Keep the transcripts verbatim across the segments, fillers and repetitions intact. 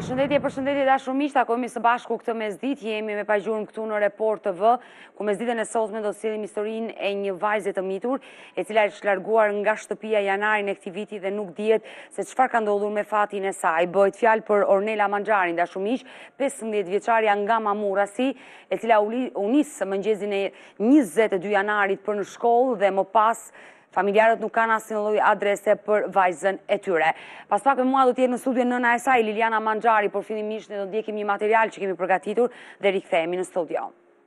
Përshëndetje, përshëndetje dashur miq, takojmë së bashku këtë mesditë, jemi me pagjurëm këtu në Report T V, ku mesditën e sotme do sjellim historinë e një vajze të mitur, e cila është larguar nga shtëpia janarin e këtij viti dhe nuk dihet se çfarë ka ndodhur me fatin e saj. Bëhet fjalë për Ornela Manxharin, dashur miq, pesëmbëdhjetë vjeçaria nga Mamurasi, e cila u nis mëngjesin e njëzet e dy janarit për në shkollë dhe më pas familjarët nuk kanë asnjë lloj adrese për vajzën e tyre. Pas pak me mua do të jetë në studio nëna e saj, Liliana Manxhari, por fillimisht ne do ndjekim një material që kemi përgatitur dhe rikthehemi në studio.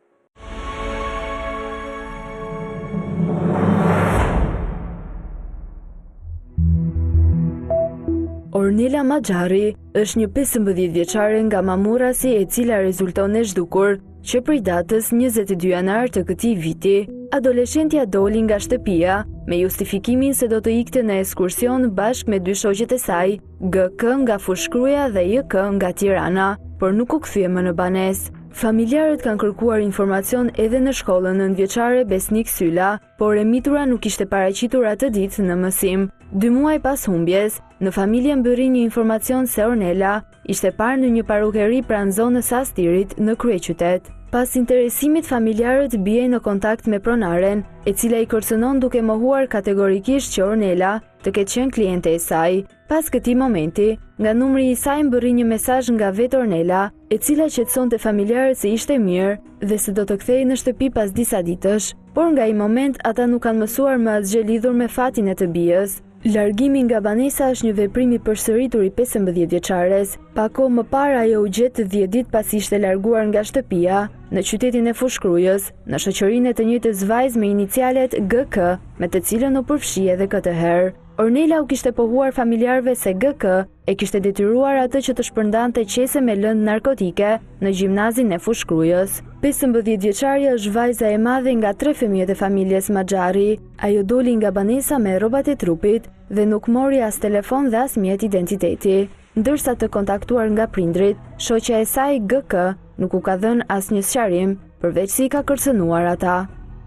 Ornela Manxhari është një pesëmbëdhjetë vjeçare nga Mamurasi, e cila rezulton e zhdukur që prej datës njëzet e dy janar të këtij viti, adoleshentja doli nga shtëpia me justifikimin se do të ikte në ekskursion bashkë me dy shoqet e saj, G K nga Fushkruja dhe J K nga Tirana, por nuk u kthye më në banesë. Familjarët kanë kërkuar informacion edhe në shkollën nëntëvjeçare Besnik Sylla, por e mitura nuk ishte paraqitur atë ditë në mësim. Dy muaj pas humbjes, në familje mbërri një informacion se Ornela ishte parë në një parukeri pranë zonës së Astirit në kryeqytet. Pas interesimit, familjarët bien në kontakt me pronaren, e cila i kërcënon duke mohuar kategorikisht që Ornela të ketë qenë kliente e saj. Pas këtij momenti, nga numri i saj mbërri një mesazh nga vetë Ornela, e cila qetësonte familjarët se ishte mirë dhe se do të kthehej në shtëpi pas disa ditësh, por nga ai moment ata nuk kanë mësuar më asgjë lidhur me fatin e të bijës. Largimi nga banesa është një veprim i përsëritur i pesëmbëdhjetë vjeçares. Pa kohë më parë ajo u gjet dhjetë ditë pasi ishte larguar nga shtëpia në qytetin e Fushkrujës, në shoqërinë e të njëjtës vajzë me inicialet G K, me të cilën u përfshi edhe këtë herë. Ornela u kishte pohuar familjarëve se G K e kishte detyruar atë që të shpërndante qese me lëndë narkotike në gjimnazin e Fushkrujës. pesëmbëdhjetë vjeçaria është vajza e madhe nga tre fëmijët e familjes Manxhari. Ajo doli nga banesa me rrobat e trupit dhe nuk mori as telefon dhe as mjet identiteti. Ndërsa të kontaktuar nga prindrit, shoqja e saj G K nuk u ka dhënë asnjë sqarim, përveç se i ka kërcënuar ata.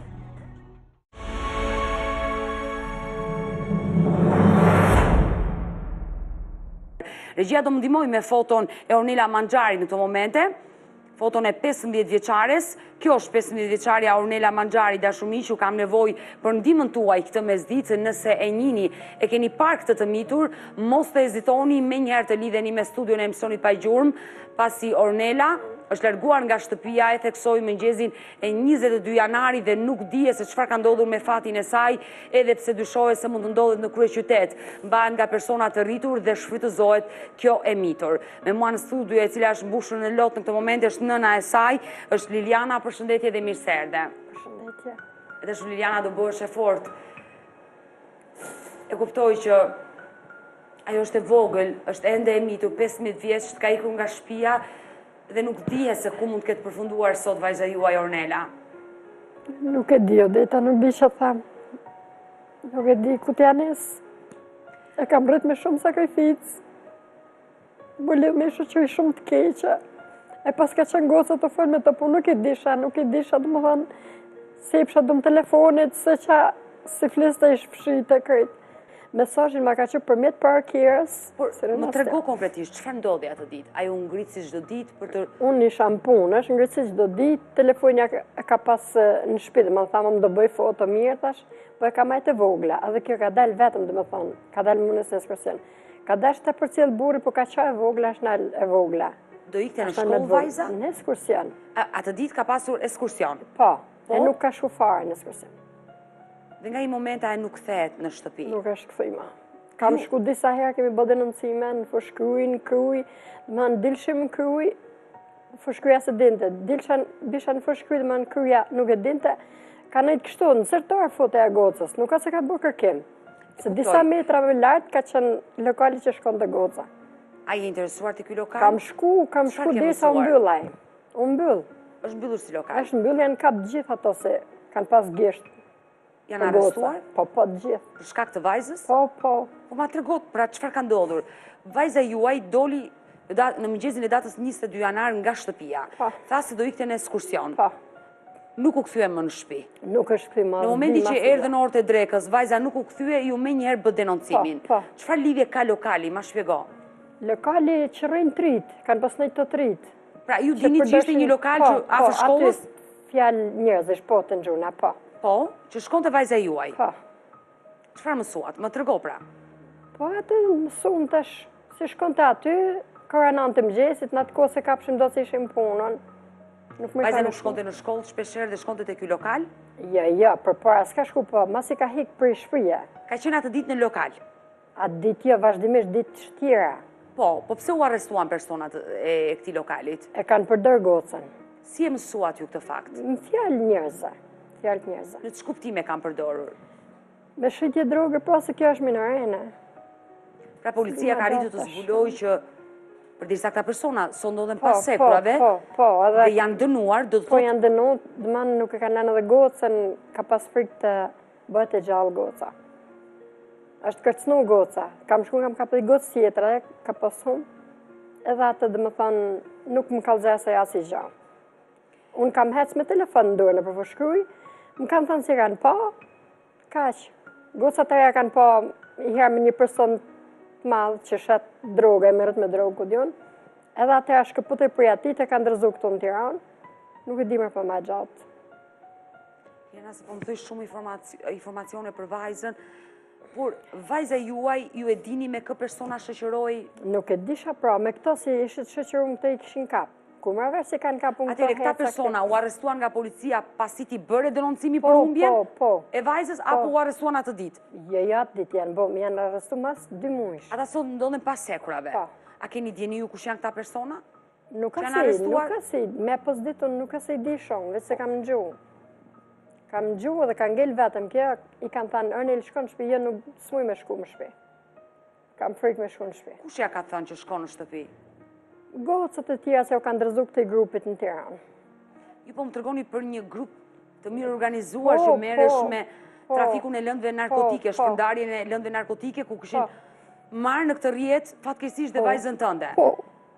Regjia do më ndihmoj me foton e Ornela Manxharit në këto momente, foton e pesëmbëdhjetë vjeçares. Kjo është pesëmbëdhjetë vjeçaria Ornela Manxhari, dashur miq, kam nevojë për ndihmën tuaj këtë mesditë, nëse e njihni, e keni parë këtë të mitur, mos të hezitoni menjëherë të lidheni me studion e emisionit Pa Gjurmë, pasi Ornela është larguar nga shtëpia, e theksoi mëngjesin e njëzet e dy janarit dhe nuk dihet se çfarë ka ndodhur me fatin e saj, edhe pse dyshohet se mund të ndodhet në kryeqytet. Mbahet nga persona të rritur dhe shfrytëzohet kjo e mitur. Me mua në studio, e cila është mbushur në lot në këtë moment, është nëna e saj, është Liliana. Përshëndetje dhe mirëserdhje. Përshëndetje. Edhe shumë Liliana, do bëhesh e fortë. E kuptoj që ajo është e vogël, është ende e mitur, pesëmbëdhjetë vjeç, ka ikur nga shtëpia dhe nuk dihet se ku mund të ketë përfunduar sot vajza juaj Ornela. Nuk e di, Odeta, nuk di që tham. Nuk e di ku t'ja nis. E kam rrit me shumë sakrificë. Më lidh me shoqëri shumë të keqe. E pas ka qenë goca të folë me të, po nuk e disha, nuk e disha, dhe më thënë, sepsha dëmë telefonit, se qa si fliste i shpëshit e krejt. Mesazhin ma ka që përmjet parkirës. Por, më trego konkretisht, çfarë ndodhi atë ditë? Ajo u ngrit si çdo ditë për të... Unë isha në punë, është ngrit si çdo ditë, telefonja ka pas në shtëpi, dhe më thamë, më do bëj foto mirë tash, po e ka majtë e vogla, edhe kjo ka dalë vetëm, dhe më thonë, ka dalë munës në ekskursion. Ka dalë shte për cilë buri, po ka qa e vogla, është në e vogla. Do ikte në shkollë vajza? Në ekskursion. Atë ditë ka pasur ekskursion? Po, e nuk ka shku fare në ekskursion. Dhe nga i momenta e nuk kthehet në shtëpi? Nuk është kthejma. Kam shku disa herë, kemi bë denoncime në Fushkruj, në Kruj, më në dilshim në Kruj, Fushkruja se dinte, dilsha në Fushkruj dhe më në Kruja nuk e dinte, ka nëjtë kështu, në sërtar fote e gocës, nuk ka se ka bërë kërkim. Se disa metra më lartë ka qenë lokali që shkon të goca. A je interesuar të ky lokal? Kam shku, kam shku disa u mbyllaj. U mbyll. Është mbyllur si lokal? Është mbyll, janë kap gjithë ato se kanë pas gisht. Janë arrestuar? Po, po, të gjithë. Për shkak të vajzës? Po, po. Po ma tregot, pra çfarë ka ndodhur? Vajza juaj doli në mëngjesin e datës njëzet e dy janar nga shtëpia. Po. Tha se do ikte në ekskursion. Po. Nuk u kthye më në shtëpi. Nuk është kthye më. Në momentin që erdhën orët e drekës, vajza nuk u kthye, ju menjëherë bë denoncimin. Po, po. Çfarë lidhje ka lokali? Ma shpjego. Lokali që rrinë trit, kanë pas nejtë të trit. Pra, ju dini që ishte një lokal që afër shkollës? Po, aty fjalë njerëzish, po të njuna, po. Po, që shkon të vajza juaj? Po. Çfarë mësuat? Më trego pra. Po, aty mësuam tash, si shkon të aty, karanan të mëgjesit, në atë kohë se kapshim do të ishim punën. Vajza nuk shkonte në shkollë shpeshherë dhe shkonte te ky lokal? Ja, ja, përpara s'ka shku po, mas i ka hik për i shpije. Ka qenë atë ditë në lokal? Atë ditë jo, vazhdimisht ditë shtira. Po, po pse u arrestuan personat e këtij lokalit? E kanë përdor gocën. Si e mësuat ju këtë fakt? Në fjalë njerëzë, fjalë njerëzë. Në ç'kuptime kanë përdorur? Me shitje droge, po se kjo është minorene. Pra policia ka arritur të zbulojë që përderisa këta persona sondodhen Po, pas sekurave po, po, edhe dhe janë dënuar, do të po thotë janë dënuar, domethënë nuk e kanë lënë edhe gocën, ka pas frikë të bëhet e gjallë goca. Është kërcnu goca. Kam shku kam kapë gocë tjetër, ka pasum. Edhe atë domethënë nuk më kallëzoi se as i gjë. Unë kam hec me telefon në dorë në përfushkruj, më kanë thënë se kanë pa, kaq. Gocat e kanë pa i herë me një person të madh që shet droge, merret me drogë ku diun. Edhe atë është shkëputej për ati të kanë ndërzu këtu në Tiranë. Nuk e di më për më gjatë. Jena se po më thuj shumë informaci informacione për vajzën, por vajza juaj ju e dini me kë persona shoqëroi? Nuk e disha pra, me këto si ishit shoqëruar këto i kishin kap. Ku më vesh si kanë kapun këto. Atëre këta persona u arrestuan nga policia pasi ti bëre denoncimi Po, për humbjen? po, po. E vajzës apo u arrestuan atë ditë? Jo, jo, atë ditë janë bom, janë arrestu mas dy muajsh. Ata sot ndodhen pas sekurave. Po. A keni djeni ju kush janë këta persona? Nuk ka Që janë si, arrestuar? nuk ka si, me pos ditën nuk ka si di shumë, veç se kam në gjuhë. Kam në gjuhë dhe kanë ngell vetëm kjo, i kanë thënë, Ernel shkon në shtëpi, jo nuk smuj me shku në shtëpi. Kam frikë me shku në shtëpi. Kush ja ka thënë që shkon në shtëpi? Gocët e tjera se u kanë ndërzu këtij grupit në Tiranë. Ju po më tregoni për një grup të mirë organizuar Po, që merresh po, me po, trafikun e lëndëve narkotike, po, po. shpërndarjen e lëndëve narkotike ku kishin marrë në këtë rrjet fatkeqësisht dhe Po. vajzën tënde. Po,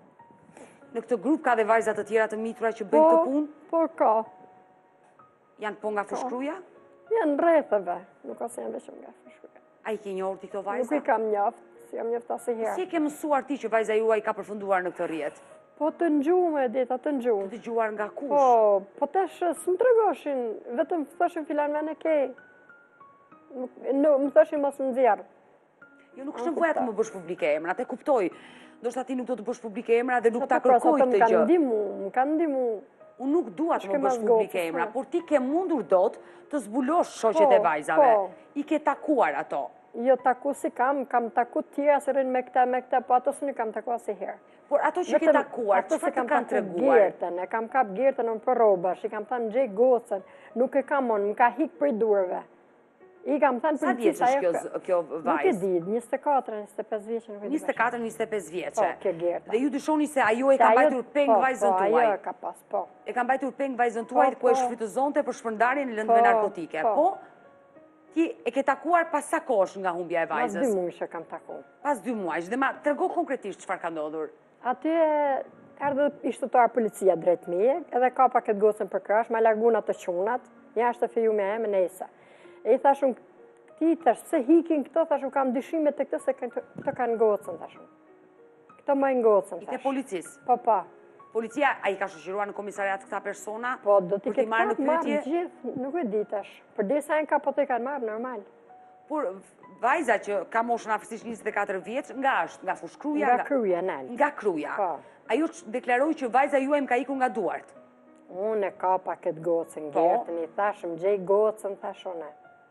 Në këtë grup ka dhe vajza të tjera të mitura që bëjnë këtë punë? po ka. Janë po nga fushkruja? Janë rrethëve, nuk ose janë vetëm nga fushkruja. A i ke njohur ti këto Nuk vajza? i kam njoft, si jam njoft asnjëherë. Si e ke mësuar ti që vajza juaj ka përfunduar në këtë rrjet? Po të ngjume, dita të Të ngjume. dëgjuar nga kush? Po, po tash s'më tregoshin, vetëm thoshin filan vene ke. Nuk, no, më thoshin mos më nxjerr. Jo, nuk është nevoja të më bësh publike emrat, e kuptoj. Ndoshta ti nuk do të bësh publike emra dhe nuk ta Pra, sa kërkoj të më këtë kanë gjë. ndihmu, më kanë ndihmu. Unë nuk dua të më Shke bësh mas publike gocës, emra, po. por ti ke mundur dot të zbulosh shoqet Po, e vajzave. po. I ke takuar ato. Jo taku si kam, kam taku tjera se rrinë me këta, me këta, po ato s'në kam taku asnjëherë. Por ato që ke takuar, ato se çfarë të kam kanë taku treguar? Gertën, e kam kap Gertën në për robash, i kam thënë gjej gocën, nuk e kam on, më ka hik për i durve. I kam thënë Sa vjeç policisë, është ajo kjo, kjo Nuk e vajzë? di, njëzet e katër, njëzet e pesë vjeçë, nuk e di. njëzet e katër njëzet e pesë vjeçe. Po, kjo Gerta. Dhe ju dyshoni se ajo e Se ka ajo- mbajtur peng po, vajzën po, tuaj. ajo e ka pas, po. E ka mbajtur peng vajzën tuaj Po, ku e po. shfrytëzonte për shpërndarjen e lëndëve Po, narkotike. po. Po, ti e ke takuar pas sa kosh nga humbja e Mas dy vajzës? muaj që kam taku. Pas dy muajsh. Dhe ma trego konkretisht çfarë ka ndodhur. Aty erdhe i shtëtar policia drejt meje, edhe ka pa këtë gocën për krash, ma largun atë qunat, jashtë të fiju me e me nese. E i thashun, ti tash, pse hikin këto, thashun, kam dyshime të këtë se këto këto kanë gocën, thashun. Këto mojnë gocën, I te thash. policisë. Po, po. Policia, a i ka shoqëruar në komisariat këta persona? Po, do t'i për t'i ketë marrë në kapë marrë pyetje? gjithë, nuk e di tash. Për disa e në ka po t'i kanë marrë, normal. Por vajza që ka moshën afërsisht njëzet e katër vjeç, nga është? Nga fushkruja? Nga kryja, nel. Nga kruja. Po. Ajo që deklaroi që vajza juaj më ka ikur nga duart. Unë e ka pa këtë gocën, Po. Gertën, i thashëm, gjej gocën, thashone.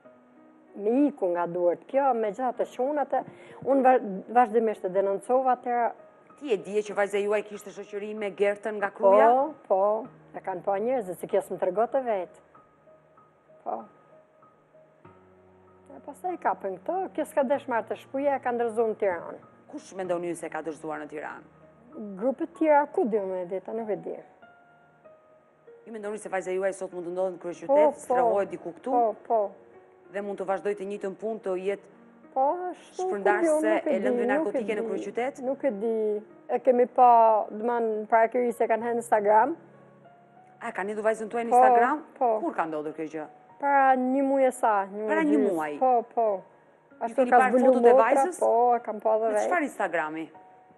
Me iku nga duart, kjo me gjatë të qunat, e- unë va- vazhdimisht të denoncova atëra. Ti e dije që vajza juaj kishte shoqëri me Gertën nga kruja? Po, po, e kanë pa njerëzit, si kjo s'më tërgo të vetë. Po. E pastaj kapën këto, kjo s'ka desh marrë të shpuja, e ka ndërzu në Tiranë. Kush mendoni ju se ka dërzuar në Tiranë? Grupet tjera, ku di me dita, nuk e di. Ju mendoni se vajza juaj sot mund të ndodhet në Po, kryeqytet, po. strehohet diku këtu Po, po. dhe mund të vazhdojë të njëjtën punë të jetë Po, ashtu, Shpërndarse ku di, nuk e di, lëndëve nuk e narkotike në di, kryeqytet? Nuk e di. E kemi pa, dëman, para këri se kanë në Instagram. A, ka ndodhur vajzën tuaj në Po, Instagram? po. Kur ka ndodhur kjo gjë? Para një muaj e sa. Një Para muaj një gjys. muaj? Po, po. Ashtu keni ka parë zbulu fotot e motra, vajzës? po, e kam pa dhe Në vetë. çfarë Instagrami?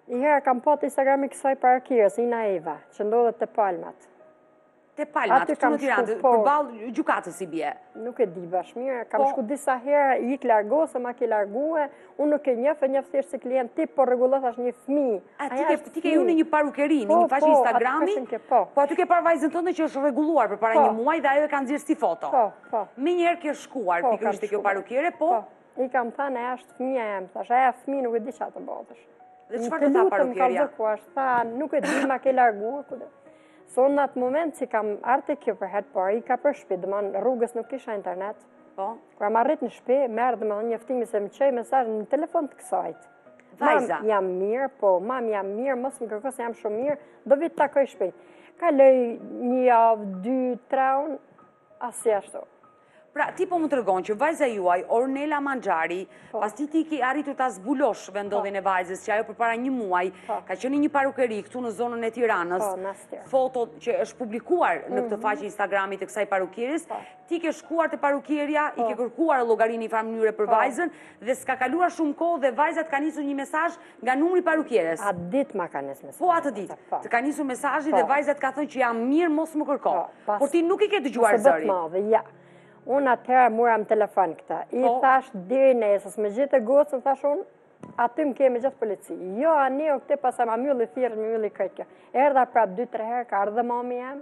I herë kam pat Instagram i kësaj parkirës, Ina Eva, që ndodhet të Palmat. Te Palmat, Aty këtu kam në Tiranë, shku, po. përballë gjykatës i bie. Nuk e di bash mirë, kam Po. shku disa herë, i ik largo, se ma ke largue, unë nuk e njef, e njef thjesht si klient tip, po rregullot është një fëmijë. A ti Aja ke është ti ke ju në fëmijë. një parukeri, në Po, një faqe po, Instagrami? aty ke, po. Po aty ke parë vajzën tënde që është rregulluar përpara Po. një muaji dhe ajo e ka nxjerrë si foto. Po, po. Me njëherë ke shkuar Po, pikërisht kam te kjo shkuar. parukere, po. Po, i kam thënë, e është fëmija jem, thash, aja fëmijë nuk e di çfarë të bëtësh. Dhe çfarë të tha parukerja? Tha, nuk e di, ma ke larguar, ku dhe. So në atë moment që kam arte kjo për herë parë, i ka për shpi, dhe man rrugës nuk kisha internet. Po. Kër më arrit në shpi, merë dhe më dhe njoftimi se më qej mesazh në telefon të kësajt. Vajza. Mam, jam mirë, po, mam, jam mirë, mos më kërkos, jam shumë mirë, do vitë takoj shpejt. Kaloj një javë, dy, tre unë, asë ashtu. Pra, ti po më tregon që vajza juaj, Ornela Manxhari, pas ti ti ki arritur ta zbulosh vendodhjen e vajzës, që ajo përpara një muaj ka qenë në një parukeri këtu në zonën e Tiranës, Po, në Aster. foto që është publikuar në këtë faqe Instagramit të kësaj parukieris, ti ke shkuar te parukieria, i ke kërkuar llogarinë në një farë mënyre për vajzën dhe s'ka kaluar shumë kohë dhe vajza të ka nisur një mesazh nga numri i parukieres. A ditë ma ka nisë mesazh. Po atë ditë, të ka nisur mesazhi dhe vajza të ka thënë që jam mirë, mos më kërko. pas- Por ti nuk i ke dëgjuar Ose bët zërin. madhe, ja. Unë atëherë muram telefon këta. I Po. thash deri nesës, me gjithë e gocën, thash unë, aty më kemi gjithë polici. Jo, ani o këte pas e ma mjulli thirë, më mjulli këtë kjo. Erdha prap dy tre herë, ka ardhe mami jam.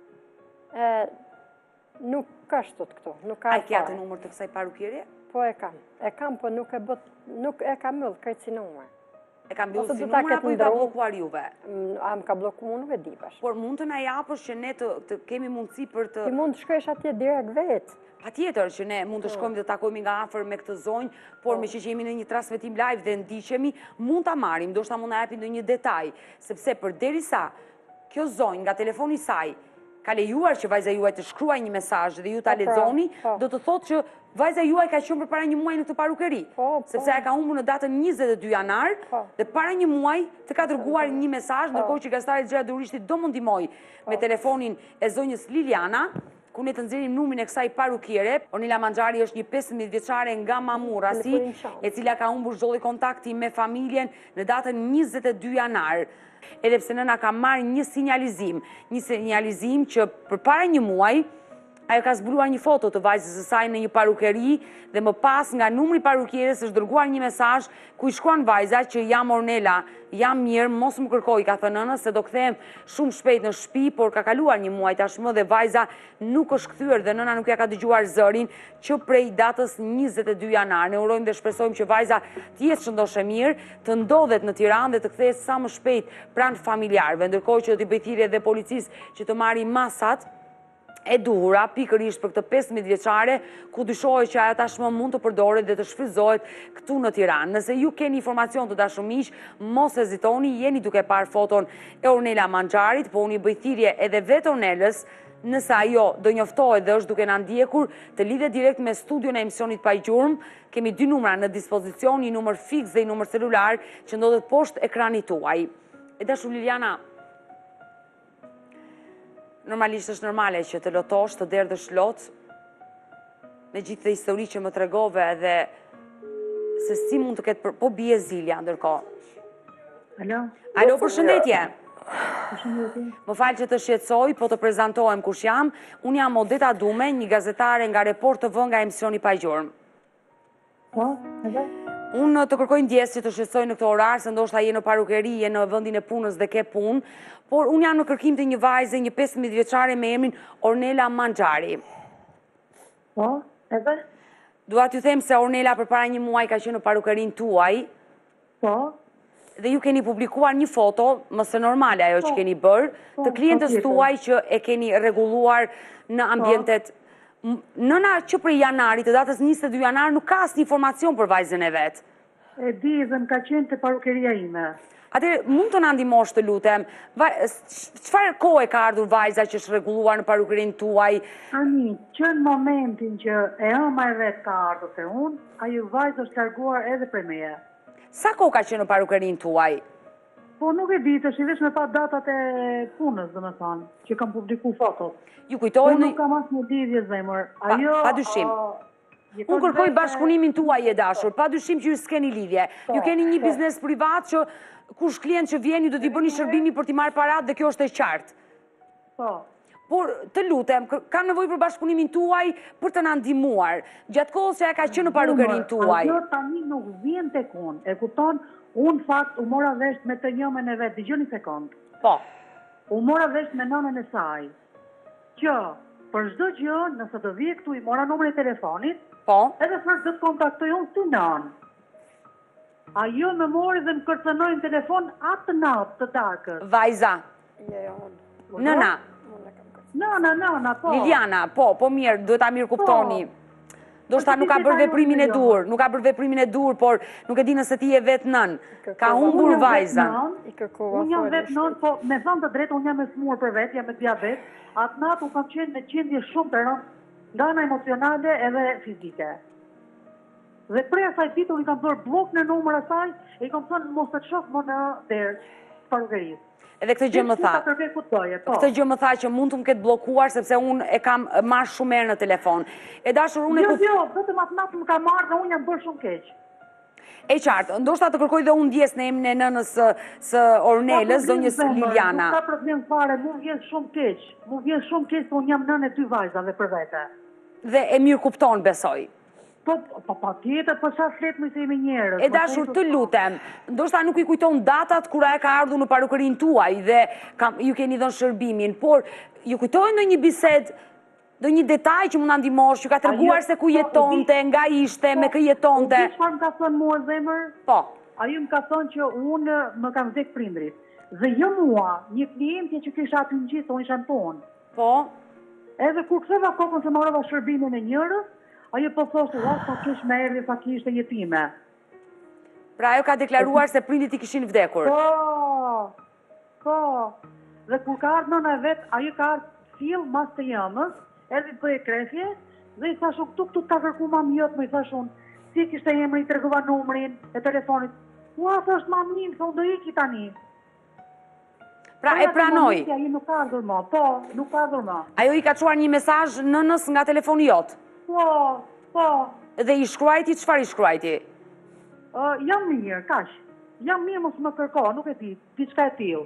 E, nuk ka shtut këtu, nuk ka A ke atë fare. numër të kësaj parukierie? Po e kam, e kam, po nuk e bët, nuk e kam mëllë këtë si numër. E ka mbyllur Ose si do ta numër ketë apo i ka ndërru? bllokuar juve? Mm, A më ka bloku mu, nuk e di bash. Por mund të na japësh që ne të, të kemi mundësi për të... Ti mund të shkojsh atje direkt vetë. Pa tjetër që ne mund të shkojmë dhe të takojmë nga afër me këtë zonjë, por me që që jemi në një transmetim live dhe ndiqemi, mund të marim, do shta mund të japim në një detaj, sepse për derisa kjo zonjë nga telefoni saj ka lejuar që vajza juaj të shkruaj një mesazh dhe ju ta Po, pra, lexoni, po. do të thotë që vajza juaj ka qenë përpara një muaji në këtë parukeri, Po, po. sepse ai ka humbur në datën njëzet e dy janar Po. dhe para një muaji të ka dërguar një mesazh, ndërkohë që gazetari Xhera Durishti do më ndihmoj me telefonin e zonjës Liliana, ku ne të nxjerrim numrin e kësaj parukiere. Ornela Manxhari është një pesëmbëdhjetë vjeçare nga Mamurasi, Telefonin qanë. e cila ka humbur çdo lloj kontakti me familjen në datën njëzet e dy janar. Edhe pse nëna ka marrë një sinjalizim, një sinjalizim që përpara një muaji ajo ka zbuluar një foto të vajzës së saj në një parukeri dhe më pas nga numri i parukieres është dërguar një mesazh ku i shkruan vajza që jam Ornela, jam mirë, mos më kërkoj, ka thënë nënës, se do kthehem shumë shpejt në shtëpi, por ka kaluar një muaj tashmë dhe vajza nuk është kthyer dhe nëna nuk ja ka dëgjuar zërin që prej datës njëzet e dy janar. Ne urojmë dhe shpresojmë që vajza të jetë shëndoshë mirë, të ndodhet në Tiranë dhe të kthehet sa më shpejt pranë familjarëve, ndërkohë që do t'i bëj thirrje dhe policisë që të marrë masat e duhura pikërisht për këtë pesëmbëdhjetë vjeçare, ku dyshohet që ajo tashmë mund të përdoret dhe të shfrytëzohet këtu në Tiranë. Nëse ju keni informacion të dashur miq, mos hezitoni, jeni duke parë foton e Ornela Manxharit, po unë i bëj thirrje edhe vetë Ornelës, nëse ajo do njoftohet dhe është duke na ndjekur, të lidhet direkt me studion e emisionit Pa Gjurmë. Kemi dy numra në dispozicion, një numër fiks dhe një numër celular që ndodhet poshtë ekranit tuaj. E dashur Liliana, normalisht është normale që të lotosh, të derdhësh lot, me gjithë dhe histori që më tregove dhe se si mund të ketë për... Po bie Zilja, ndërkohë. Alo? Alo, përshëndetje. Përshëndetje. Më falë që të shqetësoj, po të prezentohem kush jam. Unë jam Odeta Dume, një gazetare nga Report T V nga emisioni Pa Gjurmë. Po, edhe? Unë të kërkoj ndjesë që të shqetësoj në këtë orar, se ndoshta je në parukeri, je në vendin e punës dhe ke punë, por unë jam në kërkim të një vajze, një pesëmbëdhjetë vjeçare me emrin Ornela Manxhari. Po, edhe? Dua t'ju them se Ornela përpara një muaj ka qenë në parukerin tuaj, Po, dhe ju keni publikuar një foto, mëse normale ajo që keni bërë, të klientës po, tuaj që e keni rregulluar në ambientet. M- Nëna që prej janarit, të datës njëzet e dy janar, nuk ka asnjë informacion për vajzën e vet. e di dhe më ka qenë të parukeria ime. Atëherë, mund të na ndihmosh të lutem, vaj- s- çfarë kohë ka ardhur vajza që është rregulluar në parukerin tuaj? Ani, që në momentin që e ëma e vetë ka ardhur se unë, ajo vajzë është larguar edhe për meje. Sa kohë ka qenë në parukerin tuaj? Po nuk e di, të shivesh me pa datat e punës, dhe me thonë, që kam publiku fotot. Ju kujtohet Unë në... nuk kam asë një lidhje zemër. Pa- Ajo, pa dyshim. a, Unë kërkoj bashkëpunimin tuaj e dashur, pa dyshim që ju s'keni lidhje. Ju keni një biznes privat që kush klient që vjen ju do t'i bëni shërbimi për t'i marrë parat dhe kjo është e qartë. Po. Por të lutem, kam nevojë për bashkëpunimin tuaj për të na ndihmuar. Gjatë kohës që e ka qenë në parukerinë tuaj. Ajo tani nuk vjen tek unë. E kupton? Unë fakt u mora vesh me të njëmen e vet. Dëgjoni sekond. Po. U mora vesh me nënën e saj. Që për çdo gjë, nëse do vije këtu, i mora numrin e telefonit. Po. Edhe për të kontaktoj unë ty nën. Ajo më mori dhe më kërcënoi në telefon atë natë të darkës. Vajza. Je, unë. Nëna. Nëna, nëna, po. Liliana, po, po mirë, duhet ta mirë kuptoni. Do shta nuk ka bërë veprimin e dur, nuk ka bërë veprimin e dur, por nuk e di nëse ti e vetë nën. Ka humbur vajzan. Unë jam vetë nën, po me thënë të drejtë, unë jam e smur për vetë, jam me diabet. Atë natë u kam qenë me qendje shumë të rëndë, nga ana emocionale edhe fizike. Dhe prej asaj ditë unë i kam bërë blok në numër asaj, e i kam thënë mos të shoh më në derë parukerisë. Edhe këtë gjë më tha. Këtë gjë më tha që mund të më ketë blokuar sepse unë e kam marrë shumë herë në telefon. E dashur unë e Jo, jo, vetëm atë natë më ka marrë dhe unë jam bërë shumë keq. E qartë, ndoshta të kërkoj dhe unë ndjes në emrin e nënës së Ornelës, zonjës Liliana. Nuk ka problem fare, mu vjen shumë keq. Mu vjen shumë keq se unë jam nënë e dy vajzave për vete. Dhe e mirë kupton, besoj. Po, po, pa tjetër, po qa fletë më se jemi njerës. E dashur të lutem, ndoshta nuk i kujton datat kura e ka ardhur në parukerinë tuaj dhe ju keni dhënë shërbimin, por ju kujtojnë në një bised, në një detaj që mund na ndihmosh, ju ka treguar se ku jetonte, nga ishte, me kë jetonte. Po, çfarë më ka thënë mua zemër? Po. Ajo më ka thënë që unë më kam vdek prindrit. Dhe jo mua, një klientje që kisha aty në gjithë, unë isha në tonë. Po. Edhe kur ktheva kokën se marrova shërbimin e njërës, ajo po thoshte, "Ja, sa kish më erdhi, sa kishte jetime." Pra ajo ka deklaruar se prindit i kishin vdekur. Po. Po. Dhe kur ka ardhur nëna vet, ajo ka ardhur sill mas të jamës, erdhi bëj krefje, dhe i thash këtu këtu ka kërku mam jot, më i thash unë, si kishte emrin, i tregova numrin e telefonit. Ua, thosht mamin, se unë do iki tani. Pra e pranoj. Ajo nuk ka ardhur më, po, nuk ka ardhur më. Ajo i ka çuar një mesazh nënës nga telefoni jot. Po, po. Dhe i shkruajti, çfarë i shkruajti? Uh, jam mirë, kaq. Jam mirë, mos më kërko, nuk e di, diçka e tillë.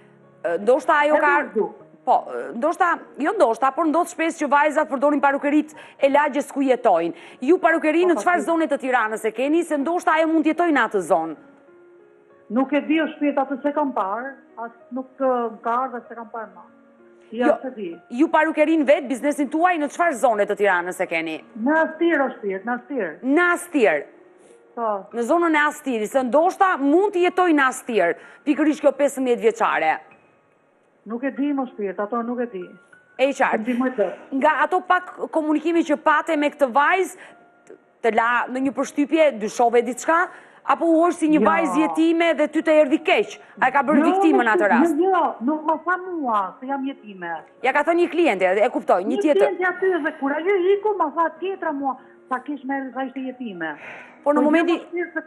Ndoshta ajo ka... Po, ndoshta, jo ndoshta, por ndodh shpesh që vajzat përdorin parukerit e lagjes ku jetojnë. Ju parukeri në çfarë zone të Tiranës e keni, se ndoshta ajo mund të jetojë në atë zonë? Nuk e di, është shpirt atë se kam parë, as nuk ka ardhur se kam parë më. Jo, se di. Ju parukerin vetë, biznesin tuaj në çfarë zone të Tiranës e keni? Në Astir është shpirt, në Astir. Në Astir. Po. Në zonën e Astirit, se ndoshta mund të jetojë në Astir, pikërisht kjo pesëmbëdhjetë vjeçare. Nuk e di më shpirt, ato nuk e di. E qartë. Nga ato pak komunikimi që pate me këtë vajzë, të la në një përshtypje, dyshove diçka, apo u është si një vajzë jetime dhe ty të erdhi keq? A e ka bërë viktimën atë rast? Jo, jo, nuk më tha mua se jam jetime. Ja ka thënë një kliente, e kuptoj, një tjetër. Një kliente aty dhe kur ajo iku, më tha tjetra mua, sa kish me erdhi sa ishte jetime. Por në momenti...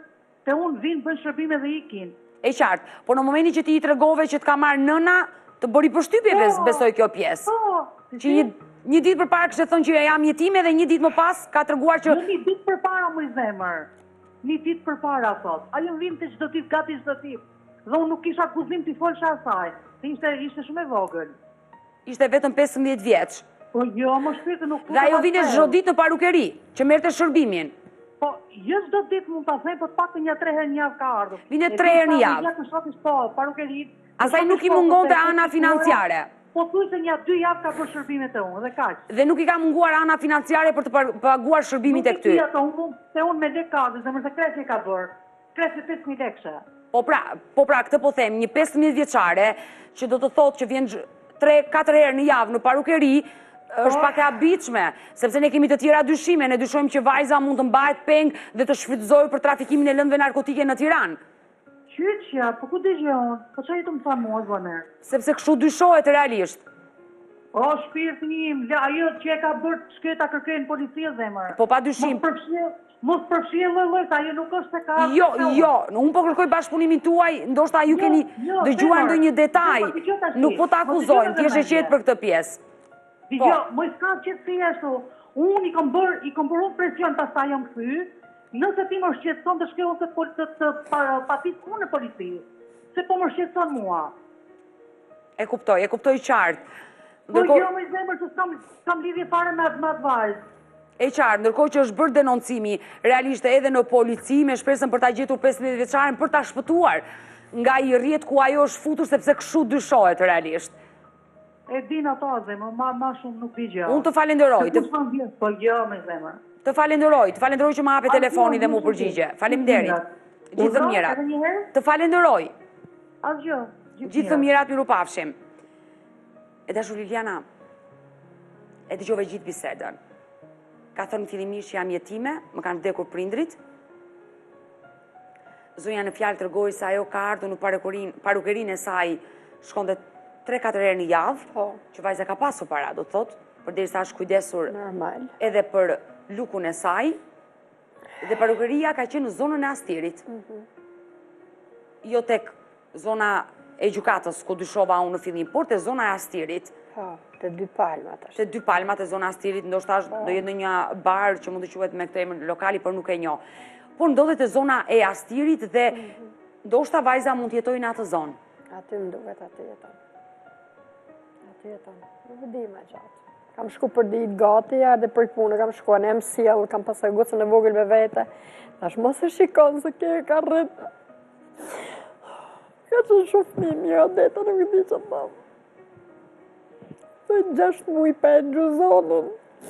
Te unë vinë bën shërbime dhe ikin. E qartë, por në momenti që ti i tregove që të ka marrë nëna, të bëri përshtypje besoj kjo pjesë. Po, që një, një ditë përpara kishte thënë që jam jetime dhe një ditë më pas ka treguar që një ditë përpara më i zemër. Një ditë përpara thot. Ajo vinte çdo ditë gati çdo ditë. Dhe unë nuk kisha guzim të folsha asaj. Se ishte ishte shumë e vogël. Ishte vetëm pesëmbëdhjetë vjeç. Po jo, më shpirti nuk. Dhe ajo vinte çdo ditë në parukeri, që merrte shërbimin. Po, jo çdo ditë mund ta them, po pak të një tre herë në javë ka ardhur. Vinte tre herë në javë. Ja të shohësh po, parukeri. Asaj nuk i mungonte ana financiare. Po thuaj se një dy javë ka bërë shërbimet e unë, dhe kaq. Dhe nuk i ka munguar ana financiare për të paguar shërbimin tek ty. Nuk i ato, unë, se unë me lekë kardë, zemër se kresi ka bërë. Kresi pesë mijë lekëshe. Po pra, po pra, këtë po them, një pesëmbëdhjetë vjeçare, që do të thotë që vjen tre katër herë në javë në parukeri, është pak e habitshme, sepse ne kemi të tjera dyshime, ne dyshojmë që vajza mund të mbahet peng dhe të shfrytëzohet për trafikimin e lëndëve narkotike në Tiranë. Qyqja, po ku dëgjon? Po çfarë të më tha mua zonë? Sepse kështu dyshohet realisht. O shpirtin im, ajo që e ka bërë shketa kërkejnë policia zemër. Po pa dyshim. Mos përfshirë lloj-lloj, ajo nuk është se ka. Jo, jo, unë po kërkoj bashkëpunimin tuaj, ndoshta ju keni dëgjuar ndonjë detaj. Nuk po ta akuzojmë, ti je qetë për këtë pjesë. Jo, më s'ka qetësi ashtu. Unë i kam bërë, i kam bërë unë presion, pastaj jam kthy. Nëse ti më shqetëson të shkruaj të të, të, të patit unë në polici, se po më shqetëson mua. E kuptoj, e kuptoj qartë. Po jo me zemër që s'kam kam lidhje fare me atë vajzë. E qartë, ndërkohë që është bërë denoncimi realisht edhe në polici me shpresën për ta gjetur pesëmbëdhjetë vjeçaren për ta shpëtuar nga i rrjet ku ajo është futur sepse kështu dyshohet realisht. E din ato zemër, ma, ma shumë nuk di gjë. Unë të falenderoj. Të... Po jo me zemër. Të falenderoj, të falenderoj që më hape telefoni dhe mu përgjigje. Faleminderit. Gjithë të mirat. Të falenderoj. Asgjë. Gjithë të mirat, miru pafshim. E dashur Liliana, e dëgjove gjithë bisedën. Ka thënë fillimisht që jam jetime, më kanë vdekur prindrit. Zonja në fjalë tregoi se ajo ka ardhur në parukerinë e saj, shkonte tre katër herë në javë, që vajza ka pasur para, do të thotë, përderisa është kujdesur normal edhe për lukun e saj, dhe parukeria ka qenë në zonën e Astirit. Jo tek zona e gjykatës, ku dyshova unë në fillim, por te zona e Astirit. Po, te dy palmat është. Te dy palmat e zona Astirit, ndoshta do jetë në një bar që mund të quhet me këtë emër lokali, por nuk e njoh. Por ndodhet te zona e Astirit dhe ndoshta vajza mund të jetojë në atë zonë. Aty më duhet aty jeton. Aty jeton. Nuk e di më gjatë. Kam shku për ditë gati, edhe për punë, kam shkuar në emsiel, kam pasur gocën e vogël me vete. Tash mos e shikon se ke ka rrit. Ka që shumë fëmijë mirë, deta nuk e di që të thamë. Se gjashtë muj për e gjuzonën.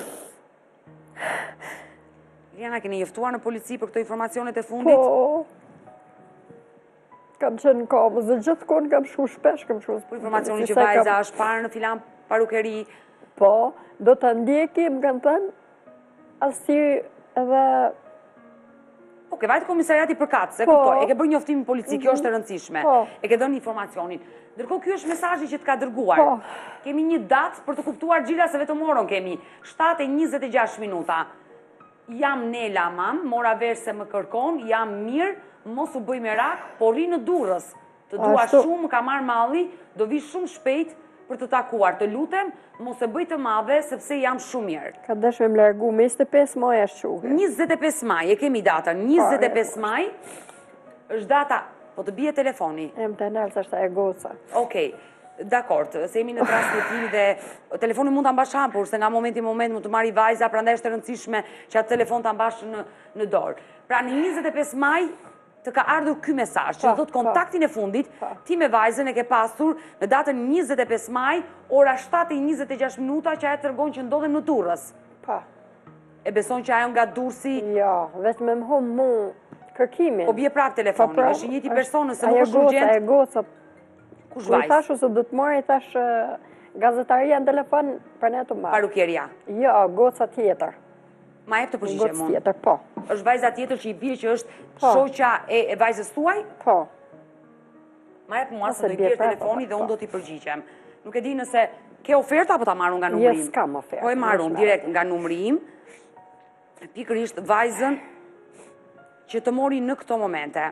Liliana, keni njoftuar në polici për këto informacionet e fundit? Po. Kam qenë në kamës dhe gjithë konë kam shku shpesh, kam shku... Për informacionin që vajza është parë në filan parukeri? Po, do të ndjeki, më kanë thënë, asi edhe... Oke, vajtë komisariati për katë, se kuptoj, e ke bërë njoftimin polici, kjo është e rëndësishme, e ke dhënë informacionin. Ndërkohë, kjo është mesazhi që të ka dërguar. Kemi një datë për të kuptuar Gjila, se vetëm orën kemi, shtatë e njëzet e gjashtë minuta. Jam Nela, mam, mora verë se më kërkon, jam mirë, mos u bëj merak, por ri në Durrës. Të dua shumë, ka marrë malli, do vi shumë shpejt për të takuar. Të lutem, mos e bëj të madhe, sepse jam shumë mirë. Ka dëshme më largu, me njëzet e pesë maj është shuhe. njëzet e pesë maj, e kemi datën, njëzet e pesë maj, është data, po të bie telefoni. E më të nërës është e goca. Okej, dakord, se jemi në transmetim dhe telefoni mund të ambash hapur, se nga momenti moment mund të marri vajza, prandaj është e rëndësishme që atë telefon të ambash në dorë. Pra në njëzet e pesë maj, të ka ardhur ky mesazh, që do të kontaktin e fundit, ti me vajzën e ke pasur në datën njëzet e pesë maj, ora shtatë e njëzet e gjashtë minuta, që ajo tregon që ndodhem në Durrës. Po. E beson që ajo nga Durrësi? Jo, vetëm më hum mu kërkimin. Po bie prap telefoni, është i njëjti person, nëse nuk është urgjent. Ajo goca, kush vajzë? I thashu se do të marr, i thash gazetaria në telefon për ne të marr. Parukeria? Jo, goca tjetër. Ma jep të përgjigje mund. Tjetër, po. Është vajza tjetër që i bie që është shoqja e vajzës tuaj? Po. Ma jep mua se do i bjerë telefoni dhe unë do t'i përgjigjem. Nuk e di nëse ke oferta apo ta marrun nga numri im? Jo, s'kam oferta. Po e marrun direkt nga numri im. Pikërisht vajzën që të mori në këto momente.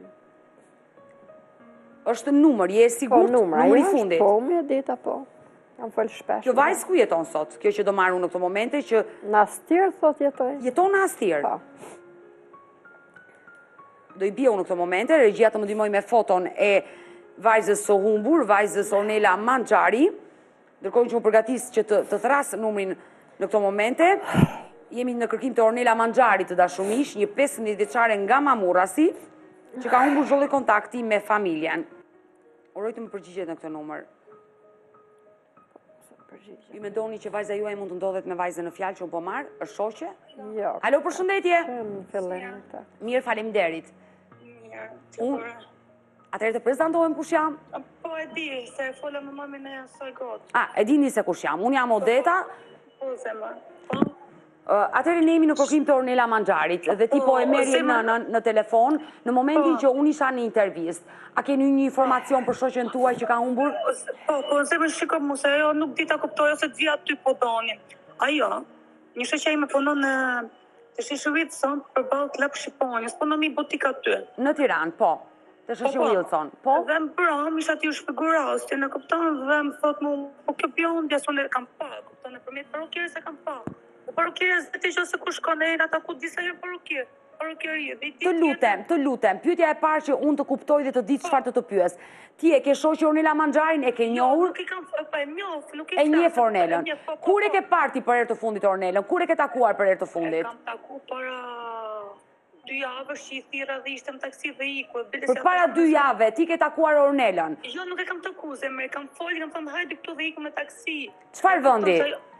Është numër, je e sigurt? Numri i fundit. Po, me dita po. Kam fol shpesh. Kjo vajzë ku jeton sot? Kjo që do marru në këto momente që... Në Astir, thot jetoj. Jeton në Astir? Po. Do i bie unë në këto momente, regjia të më ndihmoj me foton e vajzës së humbur, vajzës Ornela Manxhari, ndërkohë që më përgatis që të, të thras numrin në këto momente. Jemi në kërkim të Ornela Manxhari të dashumish, një pesëmbëdhjetë vjeçare nga Mamurrasi, që ka humbur çdo lloj kontakti me familjen. Uroj të më përgjigjet në këtë numër. Ju me doni që vajza juaj mund të ndodhet me vajzën në fjalë që unë po marr, është shoqe? Jo. Alo, përshëndetje. Mirë, Mirë, faleminderit. Mirë, Unë atëherë të prezantohem kush jam? Po e di, se fola me mamin e asaj gotë. Ah, e dini se kush jam. Unë jam Odeta. Po, zemër. Po? Atëherë ne jemi në kërkim të Ornela Manxharit dhe ti po e merri në, në, në telefon në momentin që unë isha në intervistë. A keni një informacion për shoqen tuaj që ka humbur? Po, po, zemër shiko mu, se ajo nuk di ta kuptoj ose të vija ty po donin. Ajo, një shoqja ime punon në të Shishërit son për ballë Klap Shqiponjës, punon mi butik aty. Në Tiranë, po. Të Shoqi Wilson, po? Dhe më pram, isha ti u shpiguros, ti në kupton dhe më thot mu, po kjo bjondja, s'unë e kam pa, kupton, e përmjet parukjerës e kam pa. Parukirja zëti që se ku shkon e ata ku disa herë parukirë. Parukirje. Të lutem, të lutem, pyetja e parë që unë të kuptoj dhe të di çfarë të të pyes. Ti e ke shoqë Ornela Manxharin, e ke njohur? Nuk i kam pa e njoh, nuk i E njeh Ornelën. Kur e ke parë ti për herë të fundit Ornelën? Kur e ke takuar për herë të E fundit? kam taku para dy javësh që i thira dhe ishte në taksi dhe iku. Për para dy jave, ti ke takuar Ornelën. Jo, nuk e kam taku, zemër, kam folë, kam thënë hajde këtu dhe iku me taksi. Çfarë vendi?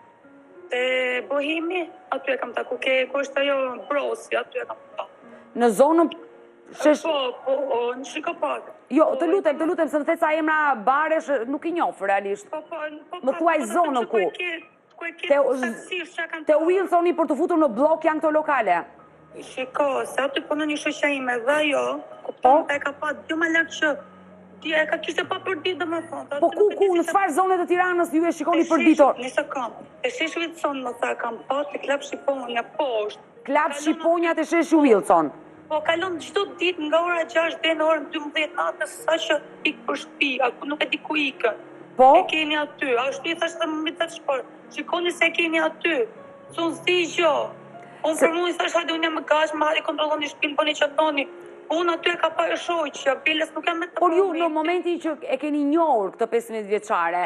Te Bohemi, aty e kam taku, ke ku është ajo Brosi, aty e kam taku. Në zonën shesh... Po, po, o, në shiko pak. Jo, të lutem, të lutem, se në theca emra baresh, nuk i njoh realisht. Po, po, po, Më thuaj zonën ku. Ku e ke Te, taksish që kanë te Wilsoni për të futur në blok janë këto lokale. Shiko, se aty punon një shoqja ime dhe ajo, kupton, e ka pa dy më lart që ti e ka kishte pa për ditë domethënë. Po ku ku në çfarë zone të Tiranës ju e shikoni për ditor? Një sekond. E shesh Wilson më tha kam pas te klap Shqiponia poshtë. Klap Shqiponia te shesh Wilson. Po kalon çdo ditë nga ora gjashtë deri në orën dymbëdhjetë natës saqë ik për shtëpi, aku nuk e di ku ikën. Po? E keni aty, ashtu i thashë më të shport. Shikoni se e keni aty. Son zgjjo. Unë për mu i thash hajde unë jam më gash, më hajde kontrolloni shtëpinë, po një qatoni. Unë aty e ka pa e shoqja, Beles nuk jam me të Por ju në momentin që e keni njohur këtë pesëmbëdhjetë vjeçare,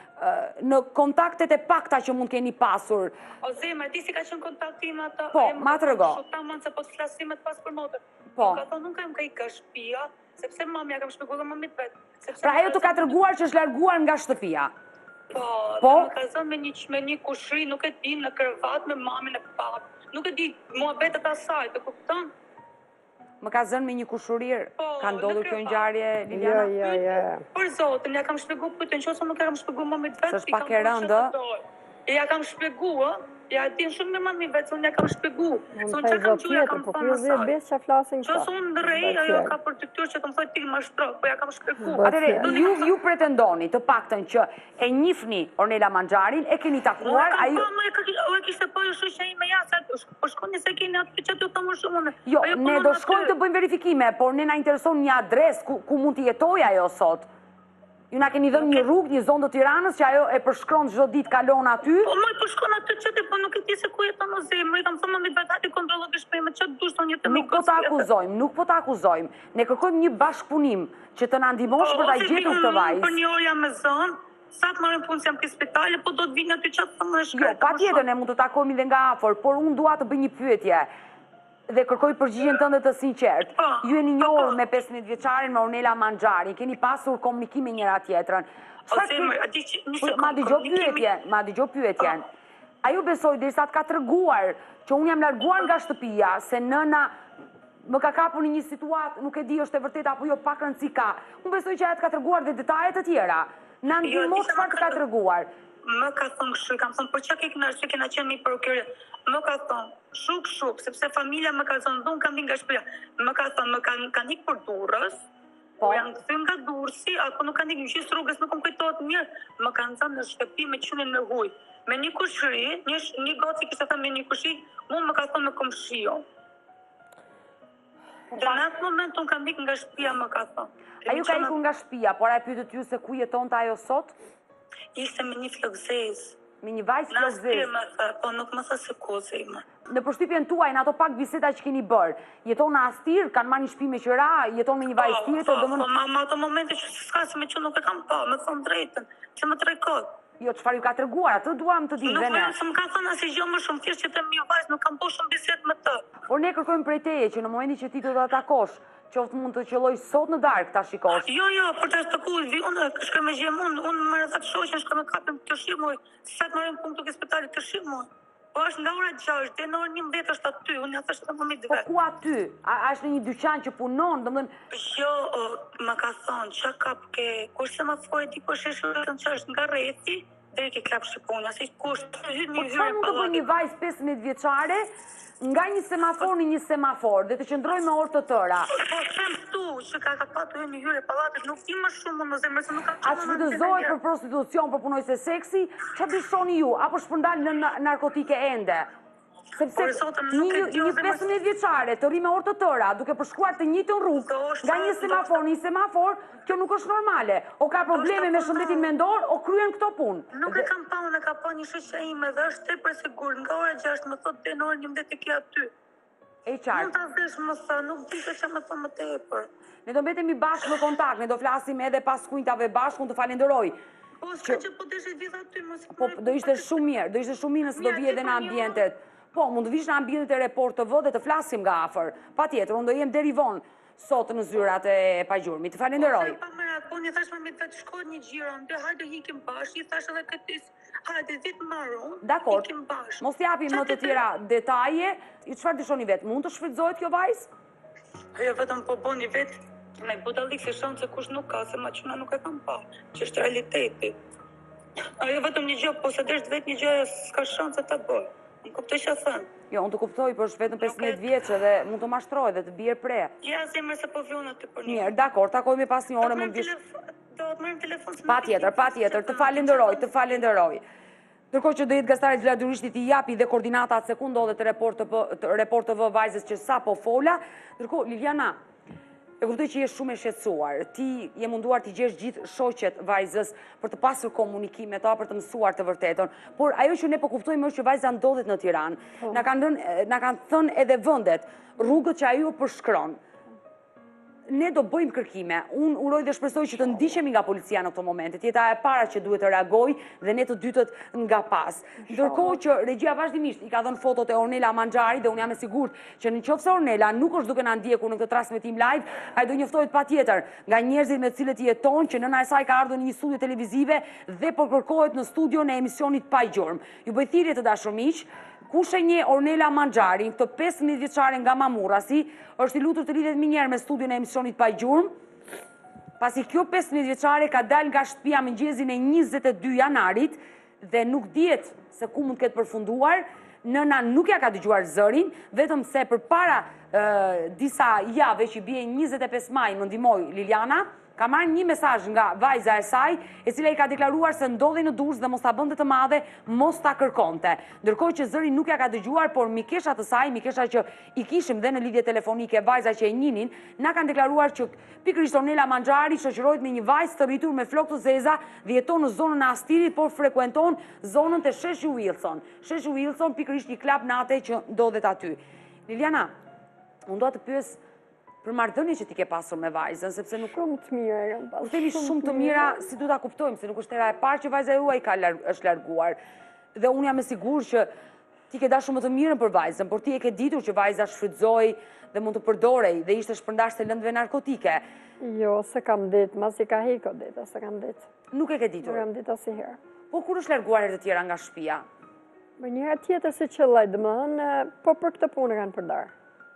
në kontaktet e pakta që mund keni pasur. O zemër, ti si ka qenë kontakti me ata? Po, ma t'rego. Ta mund se po të flasimet pas për motër. Po. Ka thonë nuk kam ka i ka shtëpia, sepse mamja kam shpjeguar dhe mamit vet. Pra ajo të ka treguar që është larguar nga shtëpia. Po, Po? më ka thënë me një me një kushri, nuk e di, në krevat me mamin e papë. Nuk e di muhabetet asaj, të kupton? Më ka zënë me një kushurir. Po, Ka ndodhur në kjo krevat. ngjarje, Jo, Liliana? jo, jo. Për zotin, ja kam shpjegu pyetën, nëse nuk e kam shpjegu mamit vet. S'është i kam pak e thënë rëndë, që të doj. E ja kam shpjegu, ë? Ja din shumë me mami vet, unë ja kam shpjegu. Unë Se unë të çka kam zot thënë, ja tjetër, kam po thënë kjo zë asaj. besë që flasin Që këta. unë ndrej, ajo ka për detyrë që të më thoj ti mashtro, po ja kam shpjegu. Bëhet Atëre, fjalë. ju ju pretendoni të paktën që e njihni Ornela Manxharin, e keni takuar, Ai ai po më ka o e kishte po shoqja ime ja, sa po shkoni se keni aty që do të më shumë unë. Jo, Ajo ne punon do aty. shkojmë të bëjmë verifikime, por ne na intereson një adresë ku, ku mund të jetojë ajo sot. Ju na keni dhënë një rrugë, një zonë të Tiranës që ajo e përshkron çdo ditë kalon aty. Po më po shkon aty çete, po nuk e di se ku jeton o zemër, i kam thënë mamit vetë aty kontrollo të shpejmë çat dush tonë jetë Nuk po ta akuzojmë, nuk po ta akuzojmë. Ne kërkojmë një bashkëpunim që të na ndihmosh për ta gjetur këtë vajzë. Për një orë jam me zon, sa të marrim punë jam ke spitale, po do të vinë aty çat të më shkoj. Jo, patjetër ne mund të takohemi dhe nga afër, por unë dua të bëj një pyetje dhe kërkoj përgjigjen tënde të sinqert. Po, Ju jeni po, njohur po. me pesëmbëdhjetë vjeçarin me Ornela Manxharin, keni pasur komunikim me njëra tjetrën. O zemër, a di që një sekondë. Ma dëgjoj pyetjen, ma dëgjoj pyetjen. Ajo besoi derisa të ka treguar që unë jam larguar nga shtëpia, se nëna më ka kapur në një situatë, nuk e di është e vërtetë apo jo, pak rëndësi ka. Unë besoj që ajo të ka treguar dhe detaje të tjera. Na ndihmo çfarë të ka treguar. Më ka thonë kështu, kam thonë, për çka ke kënaqur që kena qenë një prokuror? Më ka thonë, shuk shuk, sepse familja më ka thonë, "Don kam vinë nga shtëpia." Më ka thonë, më kanë kanë ikë për Durrës. Po janë kthyer nga Durrësi, apo nuk kanë ikë në gjysmë rrugës, nuk më kujtohet mirë. Më kanë thënë në shtëpi me qynin në huj. Me një kushri, një një goci kishte thënë me një kushri, unë më ka thonë me komshiu. Dhe në atë moment unë kam ikë nga shtëpia, më ka thonë. Ajo ka ikur nga shtëpia, por ai pyetet ju se ku jetonte ajo sot? Ishte me një flokzez. Me një vajzë Në flokzez. astir më tha, po nuk më tha se ku zema. Në përshtypjen tuaj, në ato pak biseda që keni bërë, jeton në Astir, kanë marrë një shtëpi me qira, jeton me një vajzë tjetër, Po, domethënë po, ma, ma ato momente që s'ka se me që nuk e kam pa, me thonë drejtën, që më trekot. jo çfarë ju ka treguar, atë duam të dimë Nuk dhe ne. vjen se më ka thënë asnjë gjë më shumë, thjesht që të mi vajzë, nuk kam po shumë bisedë me të. Por ne kërkojmë prej teje që në momentin që ti do ta takosh, qoftë mund të qelloj sot në darkë ta shikosh. Jo, jo, për të takuar, vi unë shkoj me gjemon, unë më rreth atë shoqën, shkoj me kapën të shihmoj, sa të marrim punë tuk spitalit të shihmoj. Po është nga ora gjashtë deri në orën njëmbëdhjetë është aty, unë ja thash të më Po vet. ku aty? A a është në një dyqan që punon, domethënë Jo, o, më ka thonë, çka kap ke, kurse më fori ti po sheshën që është nga rrethi, deri ke klap Shqiponia, si kush të hyn po një çfarë mund të bëjë një vajzë pesëmbëdhjetë vjeçare nga një semafor në një semafor dhe të qëndrojë me orë të tëra? Po them tu, që ka ka patur një hyrje pallatit, nuk di më shumë më zemër se nuk kam A shfrytëzohet për prostitucion, për punojse seksi? Çfarë dyshoni ju? Apo shpërndal në na- narkotike ende? Sepse Por zotën nuk e një di një ose mos- pesëmbëdhjetë vjeçare të ri me orë të tëra, duke përshkuar të njëjtën rrugë, Do është- nga një do semafor në një semafor, kjo nuk është normale. O ka probleme me po shëndetin ma- mendor, o kryen këto punë. Nuk e kam pa, unë e ka pa një shoqja ime dhe është tepër sigurt. Nga ora gjashtë më thotë deri në orën njëmbëdhjetë e ke aty. E Mund qartë. ta zesh më sa, nuk di se çfarë më thon më tepër. Ne do mbetemi bashkë në kontakt, ne do flasim edhe pas kujtave bashkë, unë të falenderoj. Po s'ka që po deshe gjithë aty, mos i Po bëj- do ishte shumë mirë, do ishte shumë mirë nëse do Mirë, vije edhe ti në po një ambientet. Po, mund të vish në ambientet e Report T V dhe të flasim nga afër. Patjetër, unë do jem deri vonë sot në zyrat e pagjurmit. Të falenderoj. Po, pa më rat, po një thash më me vetë shkojnë një gjiro, ndë hajde hikim bashkë, i thash edhe këtis, hajde ditë marrë, Dakor. hikim bashkë. Mos japim më të tjera detaje. Ju çfarë dëshoni vetë? Mund të shfrytëzohet kjo vajzë? Ajo vetëm po boni vetë, me budallik se shonë se kush nuk ka, se ma quna nuk e kam pa, që është realiteti. Ajo vetëm një gjë, po se desh vetë një gjë, s'ka shansë ta bëj. Më kuptoj që thënë. Jo, unë të kuptoj, por është vetëm pesëmbëdhjetë vjeçë dhe mund të mashtroj dhe të bjerë pre. Ja, zemër se po vjona aty për një. Mirë, dakor, takojmë pas një ore, mund vish. Do të marrim telefon. Pa tjetër, pa tjetër, të falenderoj, të falenderoj. Ndërkohë që do jetë gazetari Vladurishtit i japi dhe koordinata atë sekund ndodhet të Report T V, të Report T V vajzës që sa po fola. Ndërkohë Liliana, e kuptoj që je shumë e shqetësuar. Ti je munduar t'i gjesh gjithë shoqet vajzës për të pasur komunikim me ta, për të mësuar të vërtetën. Por ajo që ne po kuptojmë është që vajza ndodhet në Tiranë. Na kanë dhënë, na kanë thënë edhe vendet, rrugët që ajo përshkron. Ne do bëjmë kërkime. Unë uroj dhe shpresoj që të ndiqemi nga policia në këto momente. Jeta e para që duhet të reagoj dhe ne të dytët nga pas. Ndërkohë që regjia vazhdimisht i ka dhënë fotot e Ornela Manxhari dhe unë jam e sigurt që nëse Ornela nuk është duke na ndjekur në këtë transmetim live, ai do njoftohet patjetër nga njerëzit me të cilët i jeton që nëna e saj ka ardhur në një studio televizive dhe po kërkohet në studion e emisionit Pa Gjurmë. Ju bëj thirrje të dashur miq, kush e njeh Ornela Manxhari, këtë pesëmbëdhjetë vjeçare nga Mamurrasi, është i lutur të lidhet më njëherë me studion e emisionit Pa Gjurmë, pasi kjo pesëmbëdhjetë vjeçare ka dalë nga shtëpia mëngjesin e njëzet e dy janarit dhe nuk dihet se ku mund të ketë përfunduar. Nëna nuk ja ka dëgjuar zërin, vetëm se përpara uh, disa jave që bie njëzet e pesë maj, më ndihmoi Liliana, ka marrë një mesazh nga vajza e saj, e cila i ka deklaruar se ndodhej në Durrës dhe mos ta bënte të madhe, mos ta kërkonte. Ndërkohë që zëri nuk ja ka dëgjuar, por mikesha të saj, mikesha që i kishim dhe në lidhje telefonike, vajza që e njinin, na kanë deklaruar që pikërisht Ornela Manxhari shoqërohet me një vajzë të rritur me flokë të zeza dhe jeton në zonën e Astirit, por frekuenton zonën të Sheshi Wilson. Sheshi Wilson pikërisht një klub nate që ndodhet aty. Liliana, unë dua të pyes për marrëdhënie që ti ke pasur me vajzën, sepse nuk Shumë të mira e kam pasur. Kur themi shumë të mira, si du ta kuptojmë, se nuk është era e parë që vajza juaj ka lar është larguar. Dhe unë jam e sigurt që ti ke dashur më të mirën për vajzën, por ti e ke ditur që vajza shfrytëzoi dhe mund të përdorej dhe ishte shpërndarës të lëndëve narkotike. Jo, se kam ditë, mas i ka heko ditë, se kam ditë. Nuk e ke Nuk ditur. kam ditë asnjëherë. Po kur është larguar herë të tjera nga shtëpia? Më njëherë tjetër si qëllaj, domethënë, po për këtë punë kanë përdar.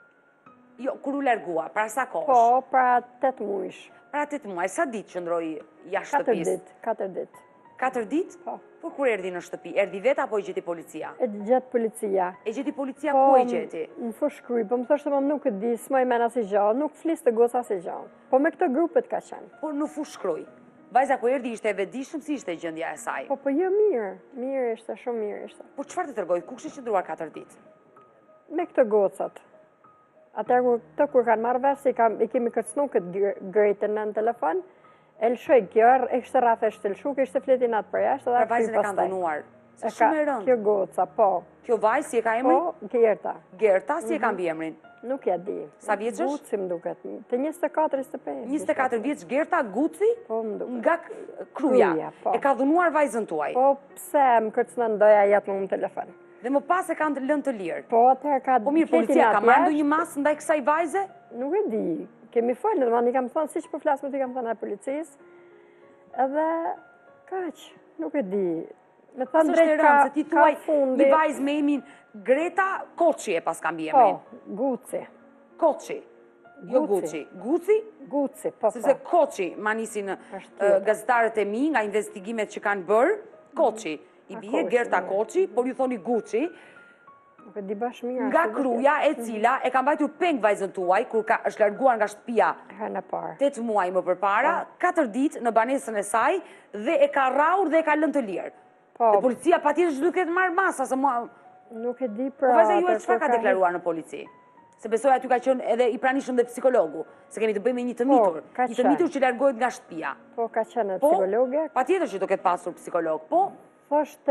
Jo, kur u largua, para sa kohësh? Po, pra tetë muajsh. Para tetë muaj, sa ditë qëndroi jashtë Katër shtëpisë? ditë, katër ditë. Katër ditë? Po. Po kur erdhi në shtëpi? Erdhi vetë apo i gjeti policia? E gjetë policia. E gjeti policia Po, ku e gjeti? në fushkryj, po më thoshtë më nuk e di, s'moj mena si gjallë, nuk flis të goca si gjallë. Po me këtë grupet ka qenë. Po në fushkruj. Vajza ku erdhi ishte e vetëdijshëm, si ishte gjendja e saj? Po, po jo mirë, mirë ishte, shumë mirë ishte. Po çfarë të tregoj? Ku kishte qëndruar katër ditë? Me këtë gocat. Atër kur të kur kanë marrë vesh, i, kam, i kemi kërcnu këtë grejtën në telefon, e lëshoj kjo, e kështë rrath e shtilshu, kështë fletin atë për jashtë, Pra vajzën e kanë dënuar. E Shumë e ka, rëndë. kjo goca, po. Kjo vajzë si e ka emrin? Po, Gerta. Gerta, si e ka mbiemrin? Nuk ja di. Sa vjeç është? Guci më duket. Të njëzet e katër njëzet e pesë. njëzet e katër vjeç Gerta Guci Po, më duket. nga k- Kruja. Kruja, po. E ka dhunuar vajzën tuaj. Po, pse më kërcënën doja jetë më në telefon. Dhe më pas e kanë të lënë të lirë. Po, atëherë ka... Po mirë, fletin policia ka atë marrë jashtë, ndonjë masë ndaj kësaj vajze? Nuk e di. Kemi folë, dhe i kam thonë, si që po flasë me të kam thonë e policisë. Edhe, kaq, nuk e di. Me Së thonë është e drejt rëndë, ka, se ti ka tuaj fundi. një vajzë me emrin Greta Koçi e pas ka Po, mbiemrin. Guci. Koçi. Jo Guci. Guci. Guci? Guci, po, Sepse po. Koçi, ma nisin Është uh, tjetër. gazetarët e mi nga investigimet që kanë bërë, Koçi. I A, bie Koçi, Gerta mirë. Koçi, por ju thoni Guci, Nuk e di bash mirë. nga ashtu do Kruja e cila e ka mbajtur peng vajzën tuaj, kur ka, është larguar nga shtëpia ketë. Herën e parë. tetë muaj më përpara, katër ditë në banesën e saj dhe e ka rraur dhe e ka lënë të lirë. Po, Dhe policia patjetër që duhet të ketë marrë masa, se mua Nuk e di për Po vajza juaj atë, çfarë ka po deklaruar në polici? Se besoj aty ka qenë edhe i pranishëm dhe psikologu, se kemi të bëjmë me një të mitur, ka një të qenë. mitur që largohet nga shtëpia. Po, ka qenë Po, psikologe. patjetër që do ketë pasur psikolog, po, Thoshte,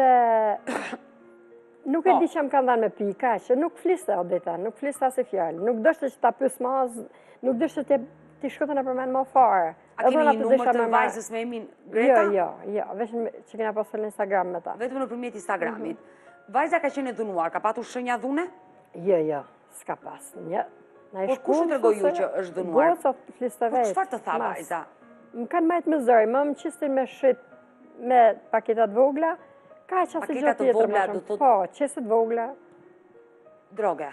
nuk e Po. di që më kanë dhënë me pika, që nuk fliste Odeta, nuk fliste as e fjalë, nuk dështë që ta pys maz, nuk dështë që ti shkote në përmend më fare. a kemi një numër të vajzës me emrin Greta? Jo, jo, jo, vetëm që kena pasur në Instagram me ta. Vetëm nëpërmjet Instagramit. Vajza ka qenë e dhunuar, ka patur shenja dhune? Jo, jo, s'ka pas. Një, na i Po kush e tregoi ju që është dhunuar? Goca fliste Po vetë. çfarë të tha mas. vajza? Më kanë majtë me zëri, më më qistin me shit me paketat vogla, ka që asë Paketat gjë të tjetër. vogla, më shumë. do thotë- Po, qesit vogla. Droge.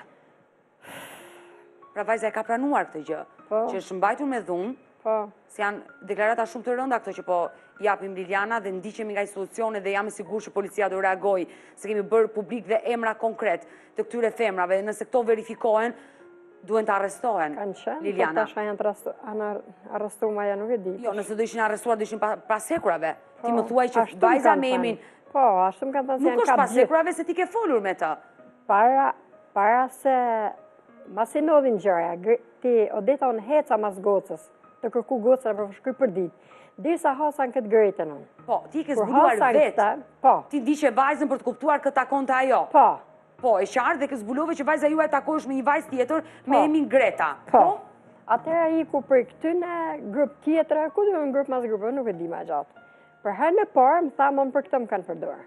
Pra vajza e ka pranuar këtë gjë, Po. që është mbajtur me dhunë, Po, se janë deklarata shumë të rënda këto që po japim Liliana dhe ndiqemi nga institucione dhe jam i sigurt që policia do reagoj, se kemi bërë publik dhe emra konkret të këtyre femrave, nëse këto verifikohen, duhen të arrestohen. kanë qenë, po Liliana. tasha janë të arrestu- anë arrestu ma ja nuk e di. Jo, nëse do ishin arrestuar, do ishin pa- pasekurave. Po, Ti më thuaj që ashtu më vajza kanë me thënë. emrin Po, ashtu më kanë thënë se nuk janë është kap gjithë. pasekurave se ti ke folur me të. Para, para se, mas i ndodhin gjëra, gre- ti Odeta unë heca mas gocës, të kërku gocën e përshkuj për ditë. Dirsa hasan këtë gretën unë. Po, ti ke Kur zbuluar hasan vetë. këta, po, Ti di që vajzën për të kuptuar këtë takon të ajo. po, Po, e qartë dhe ke zbulove që vajza juaj takohesh me një vajzë tjetër me Po. emrin Greta. po. Atëra i ku për këtyne grup tjetëra, ku dhe në grup mas grupë, nuk e di ma gjatë. Për herë në parë, më tha, më për këtë më kanë përdorë.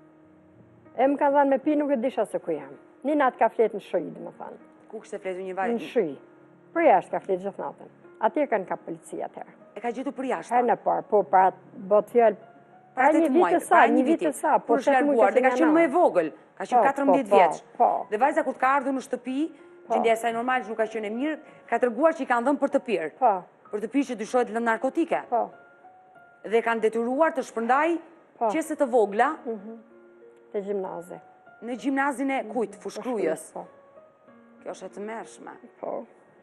E më kanë dhanë me pi, nuk e disha se ku jam. Një natë ka fletë në shëj, dhe më thanë. Ku kështë e fletu një Në vajzë? shëj. Për jashtë ka fletë gjithë natën. Atje kanë ka policia atëherë. E ka gjetur për jashtë. Herë në parë, po, para botë fjallë, para një vit të sa, para një vit të sa, po kur është tek mu larguar, ka dhe ka qenë qenë më e janar. vogël, ka qenë Po, katërmbëdhjetë po, vjeç. po. Dhe vajza kur të ka ardhur në shtëpi, gjendja e saj normal që nuk ka qenë e mirë, ka treguar që i kanë dhënë për të pirë. Po, Për të pirë që dyshohet lëmë narkotike. po, Dhe kanë detyruar të shpërndaj Po. qese të vogla të gjimnazi. në gjimnazin e kujt, fushkrujës. Po, Kjo është e të mërshme. po.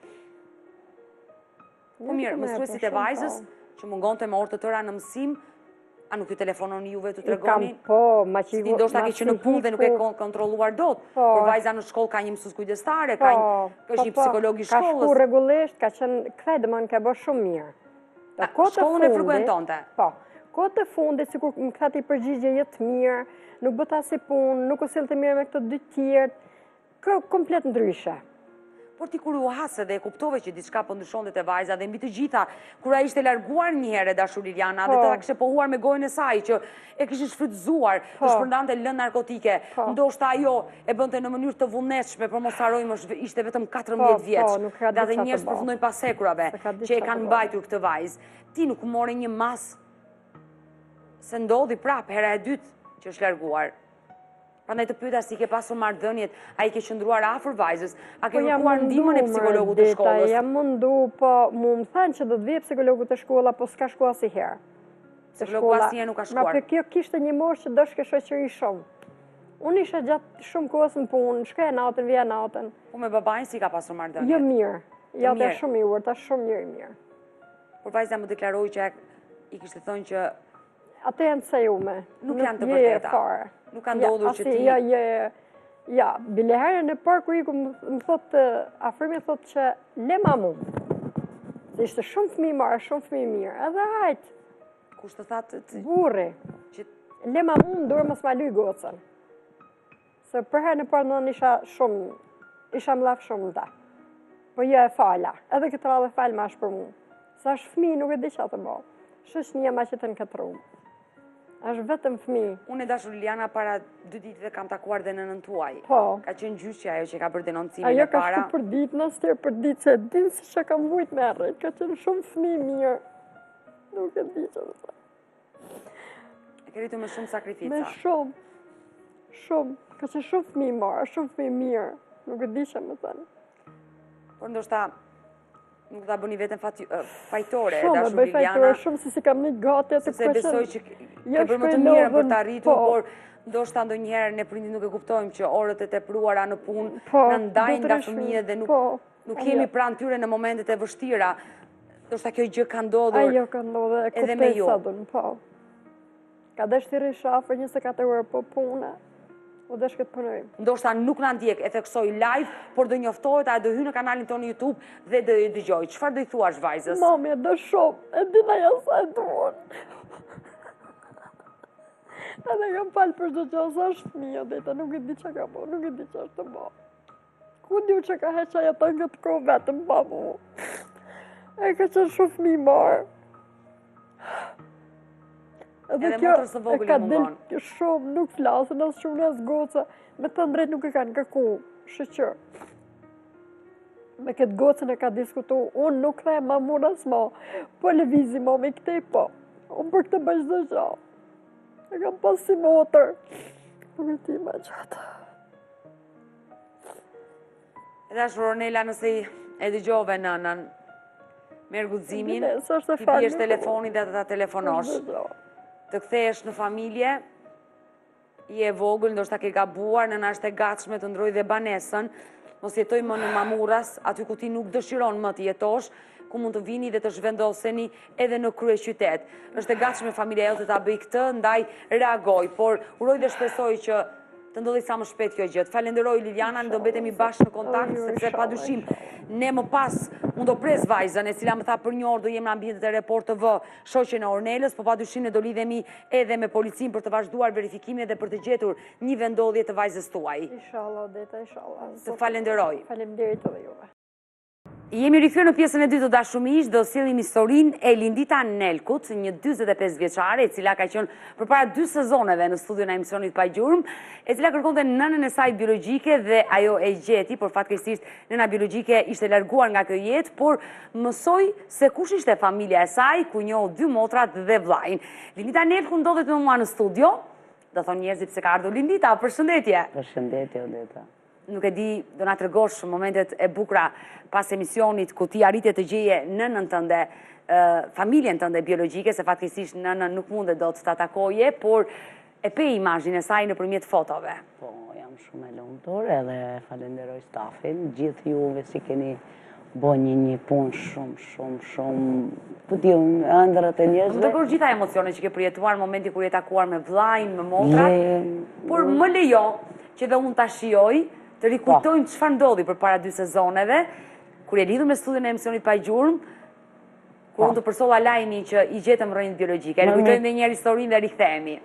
Po mirë, mësuesit e vajzës, që mungonte me orë të tëra në mësim, a nuk ju telefonon juve të I kam, tregonin? po, ma që Si ti ndoshta ke që në punë dhe nuk e kon- kontrolluar dot, Po. por vajza në shkollë ka një mësues kujdestare, ka një, Po, është një po, psikolog i Ka shku shkollës. rregullisht, ka qenë kthej domon ka bërë shumë mirë. A, Dhe kohë të shkollën e fundit- frekuentonte? Po. Kohë të fundit sikur më kthati përgjigje jo të mirë, nuk bëta si punë, nuk u sillte mirë me këto dy tjerë. Kë komplet ndryshe. Por ti kur u hase dhe e kuptove që diçka po ndryshonte te vajza dhe mbi të gjitha, kur ai ishte larguar një herë dashur Liliana dhe Po. ta kishte pohuar me gojën e saj që e kishin shfrytzuar, të Po. shpërndante lënë narkotike, Po. ndoshta ajo e bënte në mënyrë të vullnetshme, por mos harrojmë është ishte vetëm Po, katërmbëdhjetë po, vjeç. nuk ka Dhe di atë çfarë njerëz të bëj. përfundojnë pasekurave Se ka di që e çfarë kanë të bëj. mbajtur këtë vajzë. Ti nuk morë një mas se ndodhi prap hera e dytë që është larguar. Prandaj të pyeta si ke pasur marrëdhëniet, a i ke qëndruar afër vajzës, a ke Po jam kërkuar ndihmën e mundu, psikologut të Mardita, shkollës? Jam mundu, po mu më thënë që do të vijë psikologu të shkolla, po s'ka shku asnjëherë. Te Psikologu shkolla- asnjëherë nuk ka Ma shkuar. për kjo kishte një moshë që doshke shoqëri shumë. Unë isha gjatë shumë kohës në punë, shkoja natën, vija natën. Po me babain si ka pasur marrëdhënie? Jo mirë. Ja, ta mirë. shumë i urtë, ta shumë mirë i mirë. Por vajza më deklaroi që i kishte thënë që Ato janë të sejume. Nuk janë të je e vërteta. fare. Nuk ka ndodhur Ja, që asi, ti- Ja, ja, ja, bile herën në parë kur iku më më thotë, afrimi thotë që le ma mu. Se ishte shumë fëmijë marë, shumë fëmijë mirë. Edhe hajtë, kush të thatë të- burri. që Le ma mu më dorë mos ma luj gocën. Se për herë në parë në isha shumë, isha më lafë shumë në ta. Po jo e fala, edhe këtë radhe falë ma është për mu. Sa është fëmijë nuk e di që atë bo. Shështë një ma që të në këtë rrumë. është vetëm fëmijë. unë e dashur Liliana para dy ditëve kam takuar dhe nënën tuaj. Po. Ka qenë gjyqja ajo që ka bërë denoncimin Ajo e ka para. shku për ditë, nësë tjerë për ditë, se dinë se që kam vujt me rrejt, ka qenë shumë fëmijë mirë. Nuk e di që më thë. E ke rritur me shumë Me sakrifica. shumë, shumë, ka qenë shumë fëmijë marë, shumë fëmijë mirë. Nuk e di që më thënë. Por ndoshta nuk ta bëni veten fati- ë, fajtore, Shumë, e dashur bëj Liliana. fajtore shumë se si kam një gati atë Sepse besoj që ke Jo, bërë më të shkoj mirën për lodhën, të arritur, po. por ndoshta ndonjëherë ne prindit nuk e kuptojmë që orët e tepruara në punë Po, na ndajnë nga do të fëmijët dhe nuk po, nuk ajo. kemi pranë tyre në momentet e vështira. Ndoshta kjo gjë ka ndodhur. Ajo ka ndodhe, e edhe me kuptoj ju. sa dun, po. Ka dështi rishafër njëzet e katër orë po puna. O dhe shket punojmë. Ndoshta nuk na ndjek e theksoj live, por do njoftohet, a do hy në kanalin tonë YouTube dhe do i dëgjoj. Çfarë do i thuash vajzës? Mami, e do shumë, e dina ja sa e duon. Edhe kam falë për çdo gjë, sa është fëmijë, deta, nuk e di çka ka bo, nuk e di çfarë të bo. Ku diu që ka heqa jetë në këtë kohë vetëm babu. E ka qenë shumë fëmijë marë. Edhe Edhe kjo motrës së e vogël ka i mungon. del shumë, nuk flasën, as shumë as goca. Me të drejt nuk e kanë kërku, shëqër. Me këtë gocën e ka diskutu, unë nuk the ma mund as ma, po lëvizi ma me këtej po. Unë për këtë bëjsh dhe gja. E kam pas si motër. Nuk e ti ma qatë. Edhe është Ronela, nëse i- e dëgjove nënën, merë guximin, Bine, së është e ti falë, bjesh nuk- telefonin dhe të ta telefonosh. Është dhe gja. Të kthehesh në familje, i e vogël, ndoshta ke gabuar, nëna është e gatshme të ndrojë dhe banesën, mos jetoj më në Mamuras, aty ku ti nuk dëshiron më të jetosh, ku mund të vini dhe të zhvendoseni edhe në krye qytet. Është e gatshme familja jote ta bëj këtë, ndaj reagoj, por uroj dhe shpresoj që të ndodhi sa më shpejt kjo gjë. Falenderoj Liliana, ne do betemi bashkë në kontakt, Oj, oj, sepse inshallah, padyshim inshallah. ne më pas unë do pres vajzën, e cila më tha për një orë do jem në ambientet e Report T V, shoqen e Ornelës, po padyshim ne do lidhemi edhe me policinë për të vazhduar verifikimin dhe për të gjetur një vendodhje të vajzës tuaj. Inshallah, deta, inshallah. Të falenderoj. Faleminderit edhe juve. Jemi rikthyer në pjesën e dytë të dashumish, do sjellim historinë e Lindita Nelkut, një dyzet e pesë vjeçare, e cila ka qenë përpara dy sezoneve në studion e emisionit Pa Gjurmë, e cila kërkonte nënën e saj biologjike dhe ajo e gjeti, por fatkeqësisht nëna biologjike ishte larguar nga kjo jetë, por mësoi se kush ishte familja e saj, ku njoh dy motrat dhe vllajin. Lindita Nelku ndodhet me mua në studio. Do thonë njerëzit pse ka ardhur Lindita, përshëndetje. Përshëndetje, Odeta. Nuk e di, do na tregosh momentet e bukura pas emisionit ku ti arritje të gjeje nënën tënde, uh, familjen tënde biologjike, se fatkeqësisht nënën nuk mundet do të ta takoje, por e pe imazhin e saj nëpërmjet fotove. Po, jam shumë e lumtur edhe falenderoj stafin, gjithë juve si keni bo një një punë shumë, shumë, shumë, ku ti ëndrrat e Më njerëzve. dëgjosh gjitha emocionet që ke përjetuar në momentin kur je takuar me vllajin, me motrat, Je- por më lejo që dhe unë ta shijoj, të rikujtojmë çfarë ndodhi përpara dy sezoneve, kur e lidhur me studion e emisionit Pa Gjurmë, kur unë të përsolla lajmin që i gjetëm rrënjën biologjike. Rikujtojmë edhe një herë historinë dhe rikthehemi.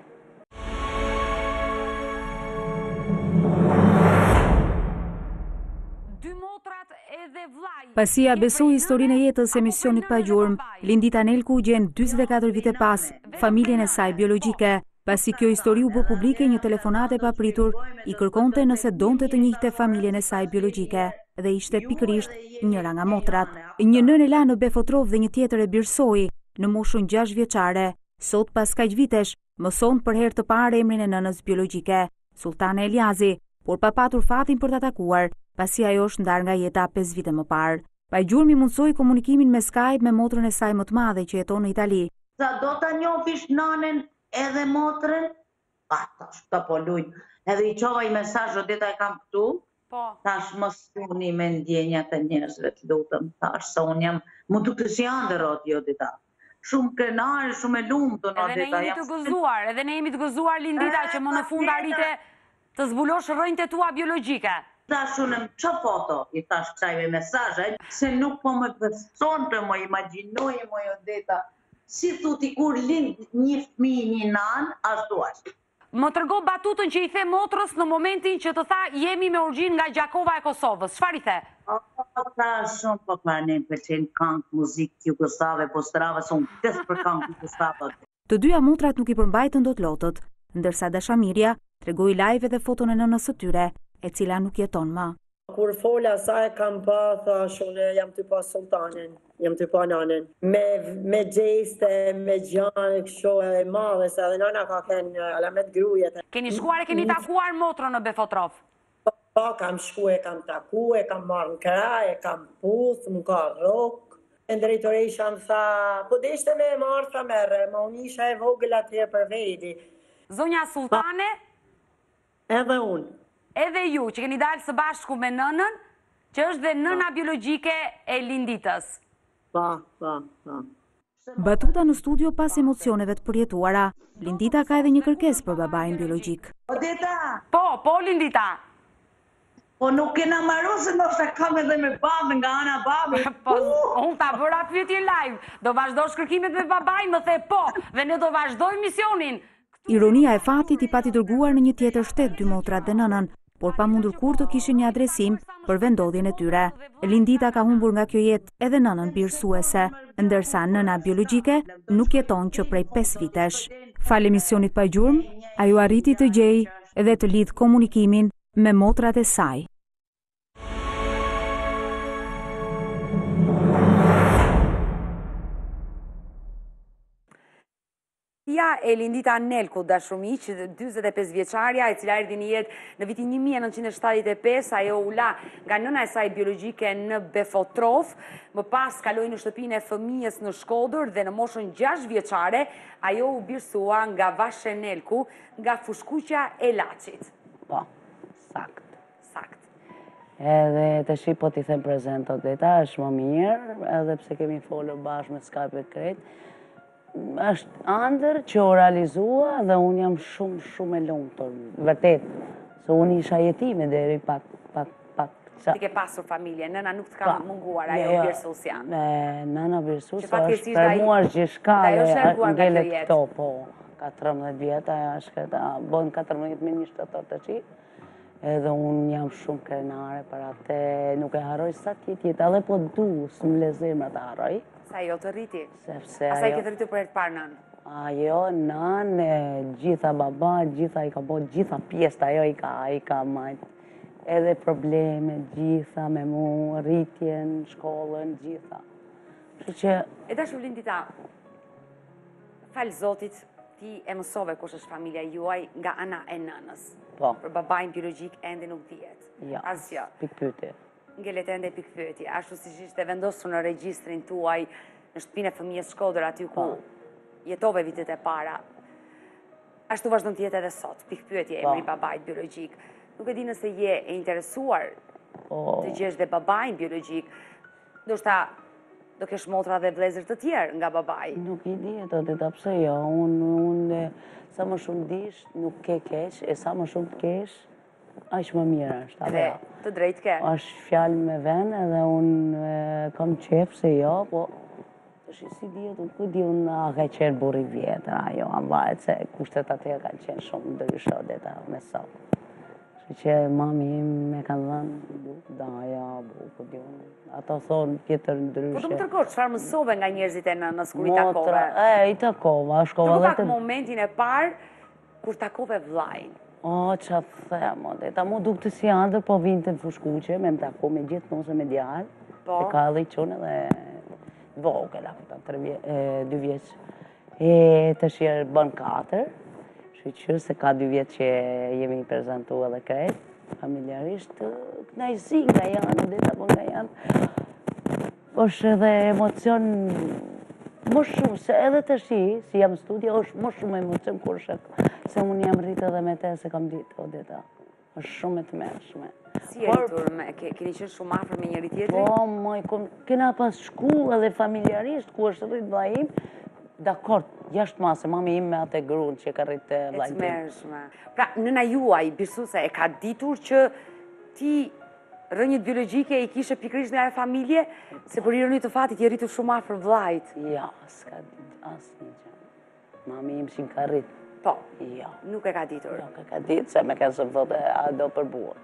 Dy motrat edhe vllai. Pasi ja besoi historinë e jetës së emisionit Pa Gjurmë, Lindita Nelku gjen dyzet e katër vite pas familjen e saj biologjike. Pasi kjo histori u bë publike, një telefonate e papritur i kërkonte nëse donte të njihte familjen e saj biologjike dhe ishte pikërisht njëra nga motrat. Një nën e la në Befotrov dhe një tjetër e Birsoi në moshën gjashtë vjeçare. Sot pas kaq vitesh mëson për herë të parë emrin e nënës biologjike, Sultane Eliazi, por pa patur fatin për ta takuar, pasi ajo është ndarë nga jeta pesë vite më parë. Pa Gjurmë mundsoi komunikimin me Skype me motrën e saj më të madhe që jeton në Itali. Sa do ta njofish nënen edhe motrën, pa, tash të po lujnë. Edhe i qova i mesazh, Odeta e kam këtu, Po. tash mos stuni me ndjenjat e njerëzve, të lutem, tash se unë jam, mund të të si andër, oti, Odeta. Shumë krenare, shumë e lumtur, Edhe ne Odeta. jemi të gëzuar, edhe ne jemi të gëzuar Lindita që më në fund arrite të zbulosh rrënjtë e tua biologjike. Tash unë që foto i tash kësaj me mesazhe, se nuk po më beson të më imagjinoj, më Odeta. Si thuti kur lind një fëmijë një nan, ashtu ashtu. Më tërgo batutën që i the motrës në momentin që të tha jemi me origjinë nga Gjakova e Kosovës. Çfarë i the? O, ta shumë po pa ne pëlqen këngë, muzikë jugoslave, po strava son des për këngë jugoslave. Të dyja motrat nuk i përmbajtën dot lotët, ndërsa Dashamirja tregoi live edhe foton e nënës së tyre, e cila nuk jeton më. Kur fola sa e kam pa, thash unë jam të pa sultanin, jam të pa nanën. Me, me gjeste, me gjanë, kështu e madhe, se edhe nana ka kënë alamet grujet. Keni shkuar e keni takuar motrën në Befotrov? Pa, kam shku e kam taku, e kam marrë në kraj, e kam puth, më ka rok. E drejtoresha më tha, po deshte me marrë, tha merre, ma unë isha e vogël atje për vedi. Zonja Sultane, Edhe unë. edhe ju që keni dalë së bashku me nënën, që është dhe nëna biologjike e Linditës. Pa, pa, pa. Batuta në studio pas emocioneve të përjetuara, Lindita ka edhe një kërkesë për babain biologjik. Odeta, Po, po, Lindita. po nuk kena marru se ndoshta kam edhe me babën nga ana babi. Po, unë ta bëra pyetje live. Do vazhdosh kërkimet me babaj, më the po, dhe ne do vazhdoj misionin. Ironia e fatit i pati dërguar në një tjetër shtet dy motrat dhe nënën, por pa mundur kur të kishin një adresim për vendodhjen e tyre. Lindita ka humbur nga kjo jetë edhe nënën birësuese, ndërsa nëna biologjike nuk jeton që prej pesë vitesh. Fal emisionit pa gjurmë, ajo arriti të gjej dhe të lidh komunikimin me motrat e saj. Ja e Lindita Nelku, dashumiq, dyzet e pesë vjeçarja, e cila erdhi në jetë në vitin një mijë e nëntëqind e shtatëdhjetë e pesë, ajo u la nga nëna e saj biologjike në Befotrof, më pas kaloi në shtëpinë e fëmijës në Shkodër dhe në moshën gjashtë vjeçare, ajo u birësua nga Vashe Nelku, nga fushkuqja e Laçit. Po, sakt. Sakt. Edhe të shi po t'i them prezent Odeta, është më mirë, edhe pse kemi folur bashkë me Skype e krejt, është andër që o realizua dhe unë jam shumë, shumë e lumtur, vërtet, se unë isha jetime deri pak, pak, pak. Ti ke pasur familje, nëna nuk të ka munguar, ajo birësusja. Nëna birësusja është për mua është gjithshka dhe ngelet këto, po, katërmbëdhjetë vjetë, ajo është këta, bon katërmbëdhjetë me një shtator të qi, edhe unë jam shumë krenare për atë, nuk e harroj sa tjetë jetë, edhe po du, së më lezimra të harroj. Sa jo të rriti? Sepse ajo... Asaj këtë rritu për e të parë nënë? Ajo, nënë, gjitha baba, gjitha i ka bo, gjitha pjesë, ajo i ka, i ka majtë. Edhe probleme, gjitha me mu, rritjen, shkollën, gjitha. Që... E dashu Lindita, falë zotit, ti e mësove kush është familja juaj nga ana e nënës. Po. Për babajnë biologjik ende nuk dihet. Ja, asgjë. pikpyetje. Ngelet ende pikpyetje, ashtu si ishte vendosur në regjistrin tuaj në shtëpinë e fëmijës Shkodër, aty ku jetove vitet e para. Ashtu vazhdon të jetë edhe sot, pikpyetje emri babait biologjik. Nuk e di nëse je e interesuar të gjesh dhe babajin biologjik, ndoshta do kesh motra dhe vëllezër të tjerë nga babai. Nuk i di ato të pse jo, unë sa më shumë dish, nuk ke keq, e sa më shumë kesh, aq më mirë është. Dhe të drejtë ke. Është fjalë me vend edhe unë kam qef se jo, po është si dihet, unë ku di unë a ka qenë burri vjetër, ajo, a varet se kushtet atje kanë qenë shumë ndryshe odeta me sot. Që mami im me kanë dhënë daja, bu, di unë, ato thonë tjetër ndryshe. Po të më tërkosh, çfarë mësove nga njerëzit e nënës kur i takove? E, i takova, shkova dhe të... Të pak momentin e parë, kur takove vllajin. O, që them, odeta, mu duk të si andër, po vinte në fushkuqe, me më tako me gjithë nuse me djallë, e ka edhe i qunë edhe vogël, dy vjeç. E të shirë bën katër, shqyqyrë se ka dy vjetë që jemi prezentu edhe krejt, familjarisht, knajsi nga janë, odeta, po nga janë, është edhe emocion më shumë, se edhe të shi, si jam studia, është më shumë emocion kur shëk, se unë jam rritë edhe me te, se kam ditë, odeta, është shumë e të mërshme. Si e rritur, keni qenë shumë afër me njëri tjetri? Po, moj, kena pas shku edhe familjarisht, ku është rritë vllajim, dakord, jashtë mase, mami im me atë grunë që ka rritë vllajim. E të mërshme. Pra, nëna juaj, birësuese, e ka ditur që ti rënjët biologjike i kishe pikrisht nga e familje, se për ironi të fatit i rritur shumë afër vllajt. Ja, s'ka ditë asë një që. Mami im që ka rritë. Po, ja. Nuk e ka ditur. Nuk e ka ditë, se me ka së thote, a do për buër.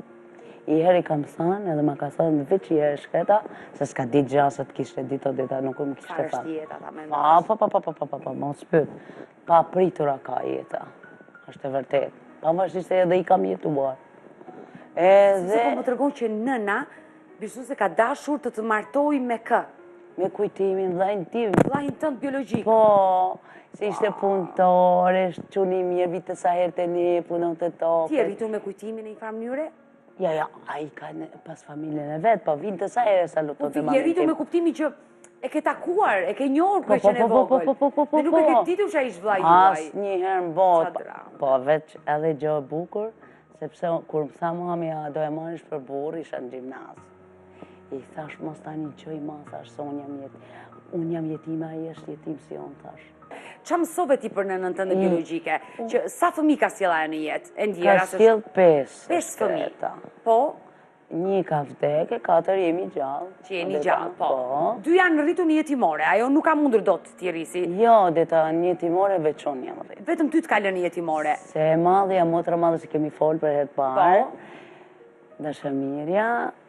I heri kam thënë, edhe ma ka thënë, veç i e shketa, se s'ka ditë gjasët kishte ditë o dita, nuk më kishte fa. Sa është jeta, ta me ndosh? Pa, pa, pa, pa, pa, pa, pa, ma s'pyt. Pa pritura ka jeta, është e vërtet. Pa më është ishte edhe i kam jetuar. Edhe... Se po më tërgon që nëna, birësuese ka dashur të të martoj me kë? Me kujtimin, vlajnë tim. Vlajnë tëndë biologjik? Po, si ishte punëtore, quni mirë, vitë sa herë të një, punon të toke. Ti e rritur me kujtimin e i farë mënyre? Ja, ja, a i ka pas familjen e vetë, po vinë të sa herë salutot e mamin tim. Po, ti e rritur me kuptimin që e ke takuar, e ke njohur kërë që në vogël. Dhe nuk e ke ditur që a ishtë vlajnë juaj. As një herë në botë. Po, veç edhe gjë e bukur, sepse kur më tha mami, a do e marrish për burë, isha në gjimnaz. I thash, mos tani gjoj ma, thash, se unë jam jetim. Unë jam jetima, a i është jetim si unë, thash. Qa mësove ti për nënën tënde biologjike? Që sa fëmi ka sjella në jetë? E Ka ndjera? sjell pesë. Pesë fëmi. shkreta. Po? Një ka vdekë, katër jemi gjallë. Që jeni gjallë, po. Dy janë rritur një jetimore, ajo nuk ka mundur do të t'i rrisi. Jo, deta një jetimore veçon jam rritë. Vetëm ty t'ka lënë jetimore. Se e madhe jam motra madhe që kemi folë për herë parë. Dashëmirja,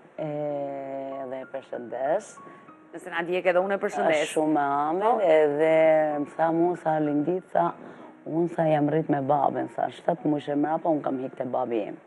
edhe e përshëndes. Nëse na ndjek edhe unë e përshëndes. Shumë me amen, edhe më tha mu, sa Lindit, sa unë sa jam rritë me babën, sa shtatë mushe mrapa, unë kam hikë të babë jem.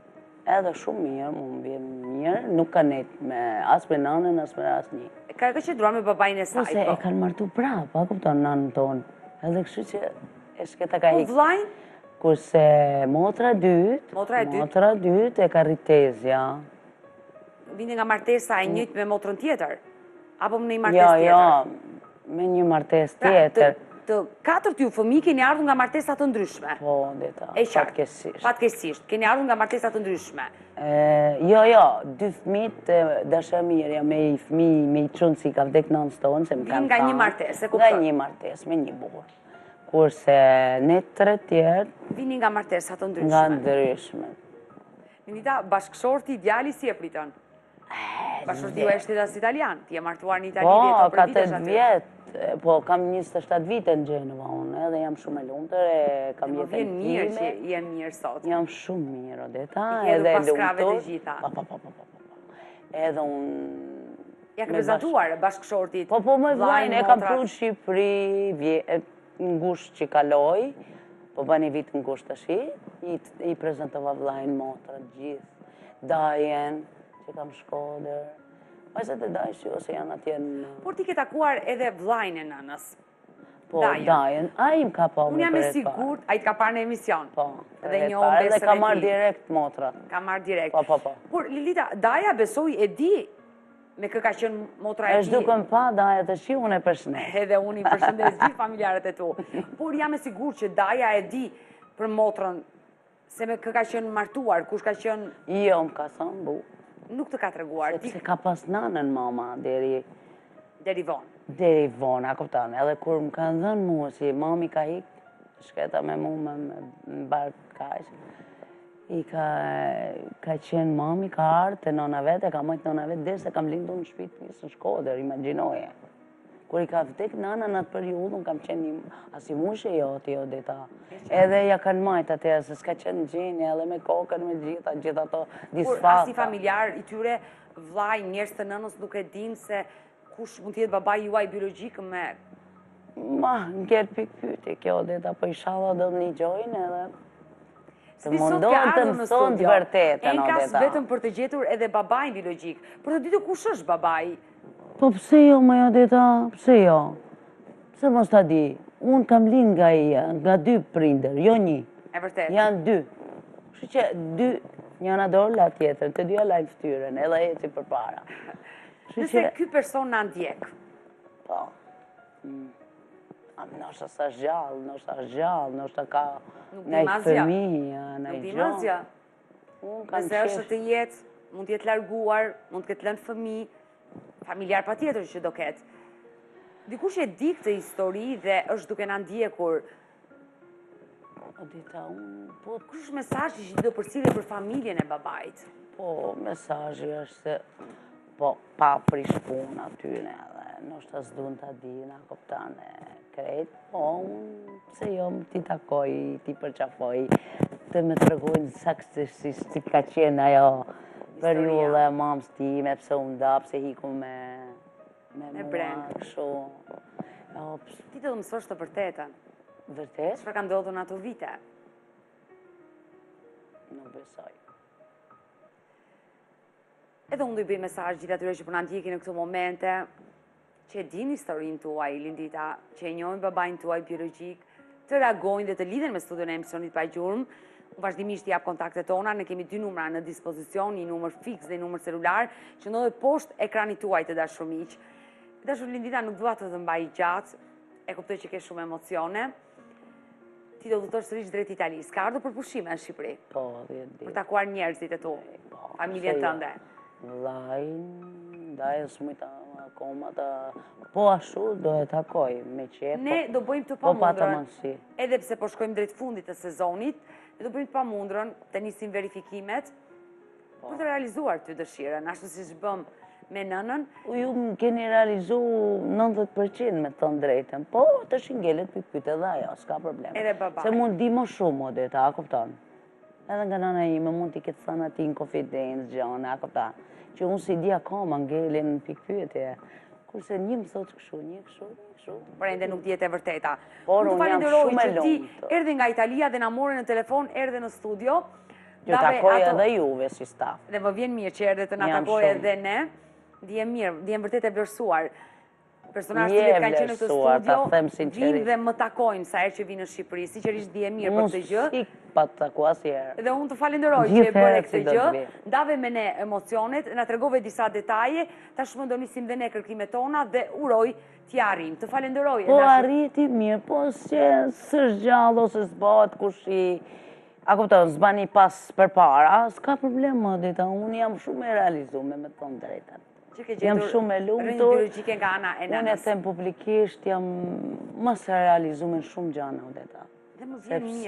Edhe shumë mirë, mu më vjen mirë, nuk ka nejtë me asë me nanën, asë me asë një. Ka ka që dura me babajnë e saj, Po se e kanë martu prapë, a kupton nanën tonë. Edhe kështu që e shketa ka Po hikë. vlajnë? Kurse motra dytë, Motra e dytë? motra dytë e ka rritezja. Vini nga martesa e njëjtë me motrën tjetër? Apo me një Jo, martes tjetër? jo, me një martes Pra, tjetër. Të, të katërt ju fëmijë keni ardhur nga martesa të ndryshme. Po, deta, E qartë. fatkesisht. Fatkesisht, keni ardhur nga martesa të ndryshme. E, Jo, jo, dy fëmijët dashamirja me i fëmijë, me i çunë si ka vdek nënës tonë, se më Vin kanë nga një thanë, martesë, e Nga kuptoj. një martesë, me një burr. Kurse ne tre tjerë Vini nga martesa të ndryshme. nga ndryshme. Lindita, bashkëshorti, djali si e pritën? Bashkëshorti ju e shtetas italian, ti e martuar në Itali Po, vjeto për ka vitesh të aty. vjetë, po kam njëzet e shtatë vite në Gjenova unë, edhe jam shumë e lumëtër, e kam Më jetën vjen mirë që time. je mirë sot. Jam shumë mirë, Odeta, I ke edhe edhe pas krave të lumëtur. gjitha. Pa, pa, pa, pa, pa, pa. Edhe unë... Ja ke me prezantuar bashkëshortit. Po, po, me vlajnë, e kam motrat. pru në Shqipëri, vje- e, në gusht që kaloj, po ba një vit në gusht të shi, i, i prezentova vlajnë motrat gjithë, Dajen, që kam Shkodër, vajzat e Dajsh jo, se janë atje në... Por ti ke takuar edhe vlajnë e nënës. Po, Dajen. Dajen, a im ka pa Unë jam e për herë parë. sigurt, a i të ka parë në emision. Po, Edhe për herë njohën parë, besën dhe ka e marrë tij. direkt motrat. Ka marrë direkt. Po, po, po. Por, Lilita, Daja besoj e di me kë ka qenë motra e Është ti. duke më pa, Daja të shi, unë e përshëndes. Edhe unë i përshëndes gjithë familjarët e tu. Por jam e sigurt që Daja e di për motrën se me kë ka qenë martuar, kush ka qenë, Jo, më ka thënë, bu. nuk të ka treguar, ti Sepse ka pas nanën mama, deri, deri vonë. deri vonë, a kupton. Edhe kur më kanë dhënë mua, si mami ka hik, shketa me mu me në barkë kaq, i ka, ka qenë mami, ka ardhë të nona vetë, e ka mojtë nona vetë, dhe se kam lindur në shpitë njësë në Shkodër, imagjinoje. Kur i ka vdek nana në atë periudhë, unë kam qenë një, as i mushe jo, ti jo dita. Edhe ja kanë majtë atërë, se s'ka qenë gjenje, edhe me kokën, me gjitha, gjitha ato Por disfata. as i familjar i tyre, vllai, njerëz të nënës nuk e dinë se kush mund të jetë babai juaj biologjik me... Ma, ngjerë pik pyetje kjo, dita, po inshallah do një gjojnë edhe... Si Të sot mundohen ke të ardhur në mëson të studio. vërtetën, En kas Odeta. vetëm për të gjetur edhe babain biologjik. Për të ditur kush është babai. Po pse jo, ma Odeta, pse jo? Pse mos ta di? Unë kam lind nga i, nga dy prinder, jo një. E vërtet. Janë dy. Kështu që dy, njëna dorë la tjetër, të dyja lajnë ftyrën, edhe eci për para. Nëse ky person na ndjek, Po. Mm. A, Nështë sa gjallë, nështë sa gjallë, nështë ka Nuk di në i mazja. fëmija, në nuk i di gjonë. mazja. Unë kam Nëse është qesh. të jetë, mund të jetë larguar, mund të ketë lënë fëmijë, familjar patjetër që do ketë. Dikush e di këtë histori dhe është duke na ndjekur. Odeta, unë, po, Kush është mesazhi që do përcjellë për familjen e babait? po, mesazhi është se, po, pa prish punë atyne edhe, nështë as dun të di, na koptan e krejt, po, unë, se jo, më ti takoj, ti përqafoj, të me të regojnë saksisht si ka qenë ajo periullë e mamës time, pse unë da, pse hiku me, me Me mua, breng. kështu. Jo, ps- Ti do të mësosh të vërtetën. Vërtet? Çfarë ka ndodhur në ato vite? Nuk besoj. Edhe unë do i bëj mesazh gjithë atyre që po na ndjekin në këto momente, që e din historinë tuaj, Lindita, që e njohin babain tuaj biologjik, të reagojnë dhe të lidhen me studion e emisionit pa gjurmë. Unë vazhdimisht jap kontaktet tona, ne kemi dy numra në dispozicion, një numër fiks dhe një numër celular, që ndodhet poshtë ekranit tuaj të dashur miq. Dashur Lindita, nuk dua të të mbaj gjatë, e kuptoj që ke shumë emocione. Ti do udhëtosh sërish drejt Italisë. Ka ardhur për pushime në Shqipëri, Po, dhjetë ditë. për takuar njerëzit e tu, Po, familjen pse jo? tënde. Vllajnë, ndaj është mujta akoma të... Po ashtu do e takoj me qepë. Ne do bëjmë të po pa të pamundrën, mundësi. edhe pse po shkojmë drejt fundit të sezonit, ne do bëjmë të pamundrën, të nisim verifikimet, për të realizuar të dëshirën, ashtu si shbëm me nënën. Ju më keni realizu nëntëdhjetë përqind me të drejtën, po të shingelet për pyte dhe ajo, s'ka problem. Edhe babaj. Se mund di më shumë, o deta, a kupton? Edhe nga nëna ime mund t'i këtë thënë ati në konfidencë, gjone, a kupta, që unë si di akoma ngelin për pyetje, kurse një më thotë këshu, një këshu, një këshu. Por ende nuk djetë e vërteta. Por Unë të unë jam falenderoj shumë e që ti lumtur. erdhe nga Italia dhe na more në telefon, erdhe në studio. Ju takoj edhe juve si staf. Dhe më vjen mirë që erdhe të na Jam takoj shumë. edhe ne. Dijem mirë, dijem vërtet e vlerësuar. Personazhet Je që kanë qenë në këtë vlerësuar, ta them studio, sinqerisht. vinë dhe më takojnë sa herë që vinë në Shqipëri. Sigurisht dijem mirë për këtë gjë. Mos ik pa të taku asnjëherë. Dhe unë të falenderoj që e Gjithë bëre herë këtë që do gjë, të vi. dave me ne emocionet, na tregove disa detaje, tashmë do nisim dhe ne kërkimet tona dhe uroj t'ja arrim. Të falenderoj. Po Edashi. arriti mirë, po që s'është gjallë ose s'bët kush i... A kupton, s'bani pas për para, s'ka problem më dita, unë jam shumë e realizume me të drejtën. Që ke Jam gjetur shumë e rrënjë lumtur. biologjike nga ana e Unë e nënës. them publikisht, jam më se realizume në shumë gjana u deta. Dhe më vjen mirë.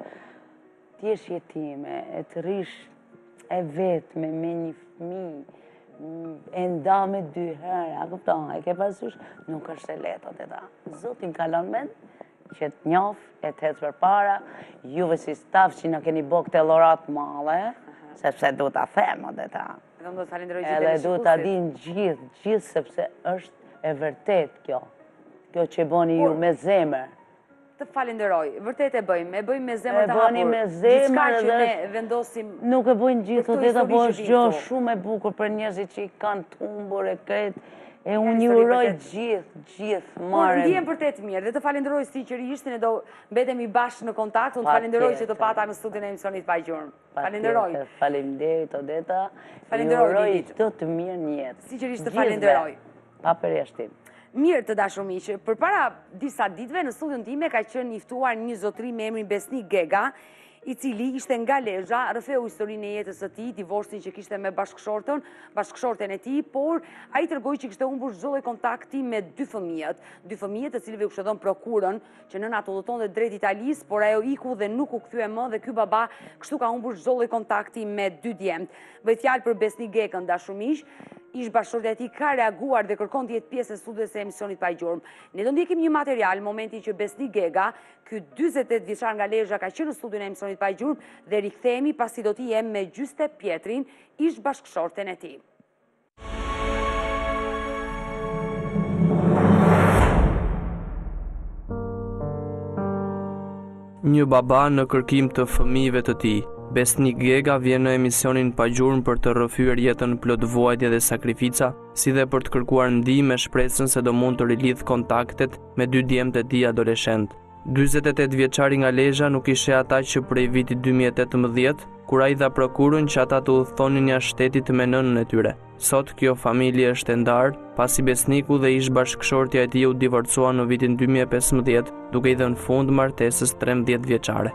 Sepse ti jesh jetime, e të rish e vetme me një fëmijë, e nda me dy herë, a kupton, e ke pasysh, nuk është e lehtë o deta. Zotin kalon mend që të njof, e të hecë për para, juve si staf që në keni bo këtë lorat male, sepse du t'a them o deta. Dhe më do të falenderoj gjithë Edhe du t'a shikuesit. din gjithë, gjithë sepse është e vërtet kjo. Kjo që boni ju me zemër. Të falenderoj, vërtet e bëjmë, e bëjmë me zemër E të hapur. bëni me zemër Diçka që edhe ne është- vendosim. Nuk e bojnë gjithë, Për o këto deta, po histori që është vinë gjo këtu. shumë e bukur për njerëzit që i kanë tumbur e kretë. E unë histori ju uroj vërtet. gjithë, gjithë, Por marem. ndjem vërtet mirë dhe të falenderoj sinqerisht, ne do mbetemi bashkë në kontakt, unë të Pa falenderoj që të tjetër. pata në studion e emisionit Pa Gjurmë. Pa Falenderoj. tjetër, Faleminderit, o deta. Falenderoj, Ju uroj Lidit. çdo të mirë në jetë. Sinqerisht të Gjithëve, falenderoj. Pa përjashtim. Mirë të dashur miq, përpara disa ditëve në studion time ka qenë i ftuar një zotëri me emrin Besnik Gega, i cili ishte nga Lezhë, rrëfeu historinë e jetës së tij, divorcin që kishte me bashkëshortën, bashkëshorten e tij, por ai tregoi që kishte humbur çdo lloj kontakti me dy fëmijët, dy fëmijë të cilëve u kishte dhënë prokurën që nëna të udhëtonte drejt Italisë, por ajo iku dhe nuk u kthye më dhe ky baba kështu ka humbur çdo lloj kontakti me dy djemt. Bëj fjalë për Besnik Gekën, dashur miq, ish bashkëshortja e tij ka reaguar dhe kërkon të jetë pjesë e studios e emisionit Pa Gjurmë. Ne do ndjekim një material në momentin që Besnik Gega, ky dyzet e tetë vjeçar nga Lezhë, ka qenë në studion e emisionit Pa Gjurmë dhe rikthehemi pasi do t'i jem me Gjyste Pjetrin, ish bashkëshorten e tij. Një baba në kërkim të fëmijëve të tij. Besnik Gega vjen në emisionin Pa Gjurmë për të rrëfyer jetën plot vuajtje dhe sakrifica, si dhe për të kërkuar ndihmë me shpresën se do mund të rilidh kontaktet me dy djemtë e tij adoleshent. dyzet e tetë vjeçari nga Lezhë nuk ishte ata që prej vitit dy mijë e tetëmbëdhjetë, kur ai dha prokurën që ata të udhëtonin jashtë shtetit me nënën e tyre. Sot kjo familje është e ndarë, pasi Besniku dhe ish bashkëshortja e tij u divorcua në vitin dy mijë e pesëmbëdhjetë, duke i dhënë fund martesës trembëdhjetë vjeçare.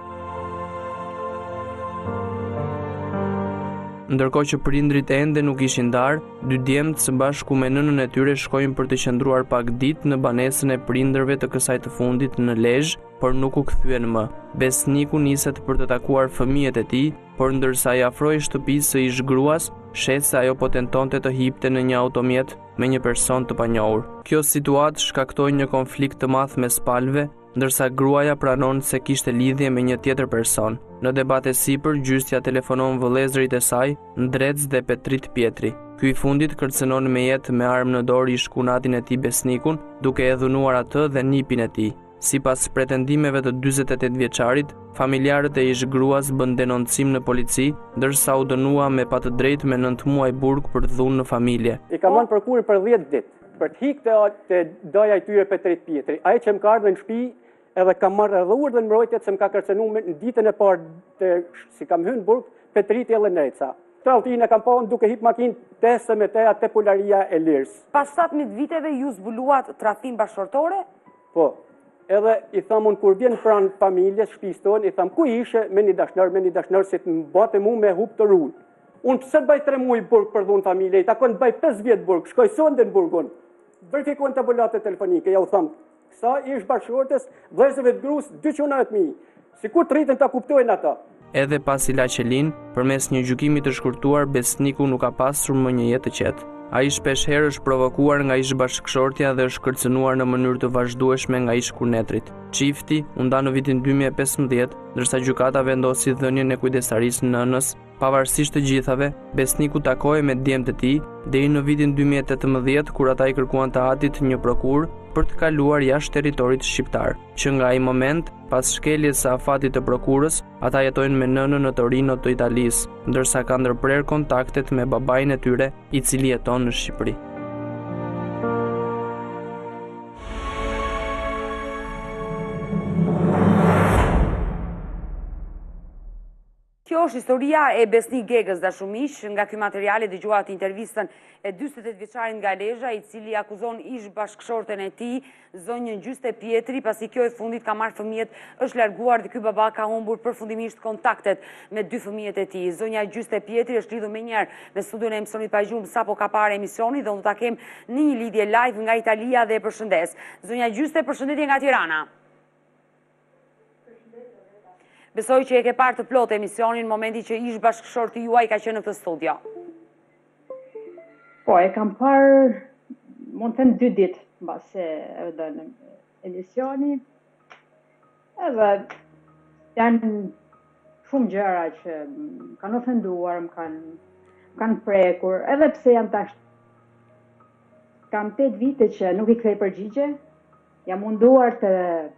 Ndërkohë që prindrit ende nuk ishin ndarë, dy djemtë së bashku me nënën e tyre shkojnë për të qëndruar pak ditë në banesën e prindërve të kësaj të fundit në Lezhë, por nuk u kthyen më. Besniku niset për të takuar fëmijët e tij, por ndërsa i afroi shtëpisë së ish gruas, shet se ajo po tentonte të hipte në një automjet me një person të panjohur. Kjo situatë shkaktoi një konflikt të madh mes palëve, ndërsa gruaja pranon se kishte lidhje me një tjetër person. Në debate sipër, gjystja telefonon vëllezërit e saj, Ndrec dhe Petrit Pjetri. Ky i fundit kërcënon me jetë me armë në dorë ish kunatin e tij Besnikun, duke e dhunuar atë dhe nipin e tij. Sipas pretendimeve të dyzet e tetë vjeçarit, familjarët e ish gruas bën denoncim në polici, ndërsa u dënua me pa të drejtë me nëntë muaj burg për dhunë në familje. I ka marrë prokurën për dhjetë ditë për të hikë të, të doja i tyre Petrit Pjetri. Ai që më ka ardhur në shtëpi edhe kam marrë edhe urdhën mbrojtjet se më ka kërcënuar në ditën e parë të, si kam hyrë në burg, Petriti edhe Neca. Tralltinë kam pa duke hip makinë tesë me teja te polaria e Lirës. Pas satëmbëdhjetë viteve ju zbuluat tradhtim bashkëshortore? Po. Edhe i tham unë kur vjen pranë familjes, shtëpisë tonë, i tham ku ishe me një dashnor, me një dashnor si të mbate mu me hub të rullë. Unë pse të baj tre muaj burg për dhunë familje, i takon të baj pesë vjetë burg, shkoj sonde në burgun. verifikuan tabulatët telefonike, ja u thamë, sa ish bashkëshortës, vëllezërve të gruas dyqinat mijë. Sikur të rritën ta kuptojnë ata. Edhe pas i laqelin, përmes një gjykimi të shkurtuar, besniku nuk ka pasur më një jetë të qetë. Ai shpesh herë është provokuar nga ish bashkëshortja dhe është kërcënuar në mënyrë të vazhdueshme nga ish kunetrit. Çifti u nda në vitin dy mijë e pesëmbëdhjetë, ndërsa gjykata vendosi dhënien e kujdestarisë nënës. Pavarësisht të gjithave, besniku takoi me djemtë e tij deri në vitin dy mijë e tetëmbëdhjetë kur ata i kërkuan të Atit një prokur për të kaluar jashtë territorit shqiptar, që nga ai moment, pas shkeljes së afatit të prokurës, ata jetojnë me nënën në Torino të Italisë, ndërsa kanë ndërprer kontaktet me babain e tyre, i cili jeton në Shqipëri. Kjo është historia e Besnik Gegës dashumiq. Nga ky material e dëgjuat intervistën e dyzet e tetë vjeçarit nga Lezhë, i cili akuzon ish bashkëshorten e tij, zonjën Gjyste Pietri, pasi kjo e fundit ka marrë fëmijët, është larguar dhe ky baba ka humbur përfundimisht kontaktet me dy fëmijët e tij. Zonja Gjyste Pietri është lidhur më njëherë me studion e emisionit pa gjumë sapo ka parë emisioni dhe unë ta kem në një lidhje live nga Italia dhe e përshëndes. Zonja Gjyste, përshëndetje nga Tirana. Besoj që e ke parë të plot emisionin në momenti që ish bashkëshorti juaj ka qenë në këtë studio. Po, e kam parë, mund të them dy ditë mbase edhe në emisioni. Edhe janë shumë gjëra që më kanë ofenduar, më kanë, më kanë prekur, edhe pse janë tash. Kam tetë vite që nuk i kthej përgjigje, jam munduar të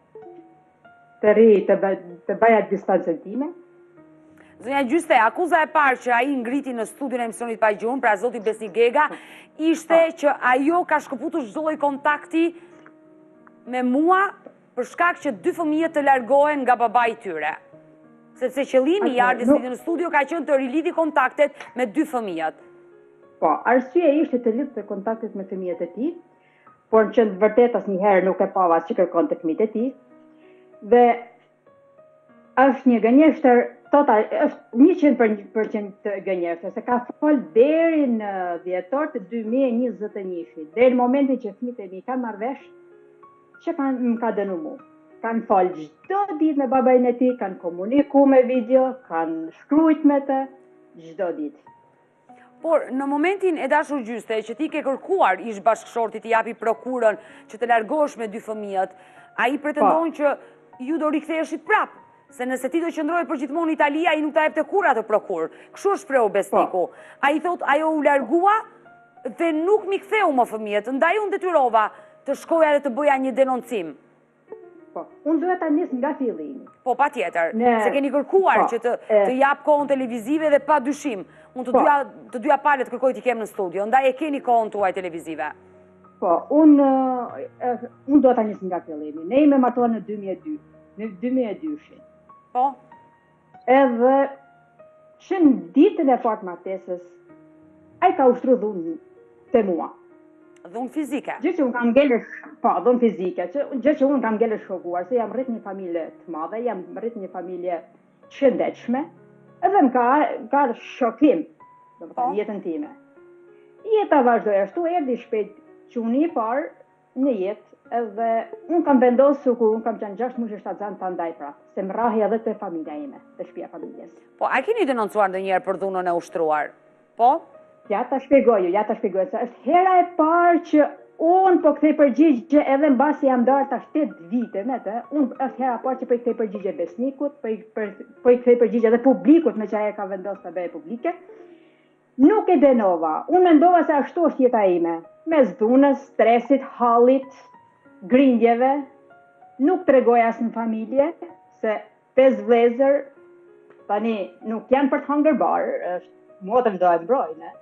të ri, të, të baja distancën time. Zonja Gjyste, akuza e parë që ai ngriti në studion e emisionit pa gjumë, pra zoti Besnik Gega, ishte që ajo ka shkëputur çdo lloj kontakti me mua për shkak që dy fëmijët të largohen nga babai i tyre. Sepse qëllimi i ardhjes në studio ka qenë të rilidhi kontaktet me dy fëmijët. Po, arsyeja ishte të lidhte kontaktet me fëmijët e tij, por që në vërtet asnjëherë nuk e pava që kërkon të fëmijët e tij. Dhe është një gënjeshtër total, është njëqind përqind gënjeshtër, se ka fol deri në dhjetor të dy mijë e njëzet e një, deri në momentin që fëmijët e mi kanë marrë vesh që kanë më ka dënu mu. Kanë fol çdo ditë me babain e tij, kanë komunikuar me video, kanë shkruajt me të çdo ditë. Por në momentin e dashur Gjyste që ti ke kërkuar ish bashkëshortit të japi prokurën që të largohesh me dy fëmijët, ai pretendon që ju do riktheheshit prap, se nëse ti do qëndroje përgjithmonë në Itali, ai nuk ta jepte kur atë prokur. Kështu është shprehu Besniku. Ai thot ajo u largua dhe nuk mi ktheu më fëmijët, ndaj unë detyrova të shkoja dhe të bëja një denoncim. Po, unë duhet ta nis nga fillimi. Po, patjetër, se keni kërkuar që të, të jap kohën televizive dhe pa dyshim. Unë të dyja, të dyja palët kërkoj t'i kem në studio, ndaj e keni kohën tuaj televizive. Po, unë un do ta nis nga fillimi. Ne jemi martuar në dy mijë e dy, në dy mijë e dy. Po. Edhe që në ditën e parë martesës, ai ka ushtruar dhunë te mua. Dhunë fizike? Gjë që unë kam ngele, po, dhunë fizike, gjë që unë kam ngele shokuar, se jam rrit një familje të madhe, jam rrit një familje shëndetshme, edhe më ka, ka shokim, do të thënë, jetën time. Jeta vazhdoi ashtu, erdhi shpejt quni i parë në jetë, edhe unë kam vendosur kur unë kam qenë gjashtë muaj shtatzan ta ndaj pra, se më rrahi edhe te familja ime, te shtëpia e familjes. Po, a keni denoncuar ndonjëherë për dhunën e ushtruar? Po? Ja ta shpjegoj, ja ta shpjegoj, se është hera e parë që unë po kthej përgjigje edhe mbasi jam ndarë tash tetë vite me të, unë është hera e parë që po i kthej përgjigje Besnikut, po i po i kthej përgjigje edhe publikut me që ai ka vendosur të bëjë publike. Nuk e denova. Unë mendova se ashtu është jeta ime, mes dhunës, stresit, hallit, grindjeve, nuk tregoj as në familje, se pesë vëllezër tani nuk janë për të hangër barë, është motëm do e mbrojnë.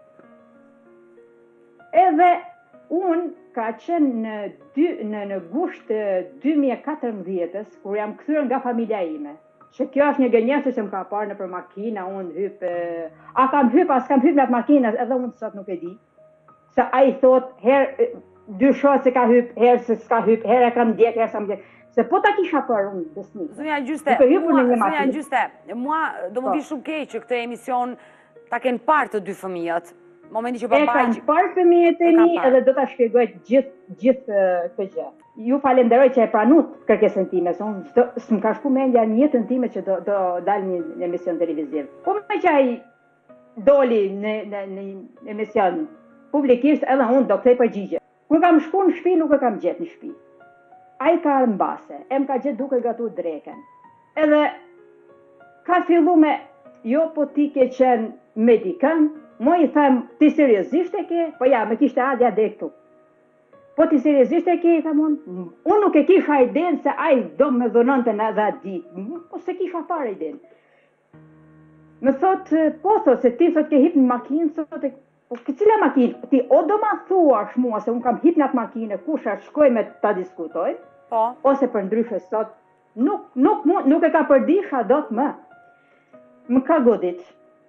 Edhe unë ka qenë në, dy, në, në gusht dy mijë e katërmbëdhjetës, kur jam kthyer nga familja ime, që kjo është një gënjeshtër që më ka parë në për makina, unë hyp, a kam hyp, as kam hyp në atë makinës, edhe unë sot nuk e di. Se a i thot, herë, dy shohë se ka hyp, herë se s'ka hyp, herë e kam djek, herë s'kam djek. Se po ta kisha për unë, Besnik. Zonja Gjyste, mua, Zonja Gjyste, mua do më vi shumë keq që këtë emision ta kenë parë të dy fëmijët. Momenti që E babai kam parë fëmijët e mi edhe do ta shpjegoj gjithë gjithë këtë gjë. Ju falenderoj që e pranut kërkesën time, se unë s'm ka shku mendja në jetën time që do, do dal një, një emision televiziv. Po me që ai doli në, në, në emision publikisht, edhe unë do kthej përgjigje. Kur kam shku në shtëpi nuk e kam gjetë në shtëpi. Ai ka mbase, e më ka gjetë duke gatu dreken. Edhe ka fillu me, jo po ti ke qenë medikën, mo i them, ti seriozisht e ke? Po ja, me kishte adja dhe këtu. Po ti seriozisht e ke, i them unë? Unë nuk e kisha iden se ai do me dhunonte në dha ditë. Po se kisha fare iden. Më thot, po thot, se ti thot ke hip në makinë, thot e... Po ke cila makinë? Ti o do ma thua shmua se unë kam hip në atë makinë, kusha shkoj me ta diskutoj, po. Ose për ndryshe sot, nuk, nuk, nuk, nuk e ka përdisha do të më. Më ka godit.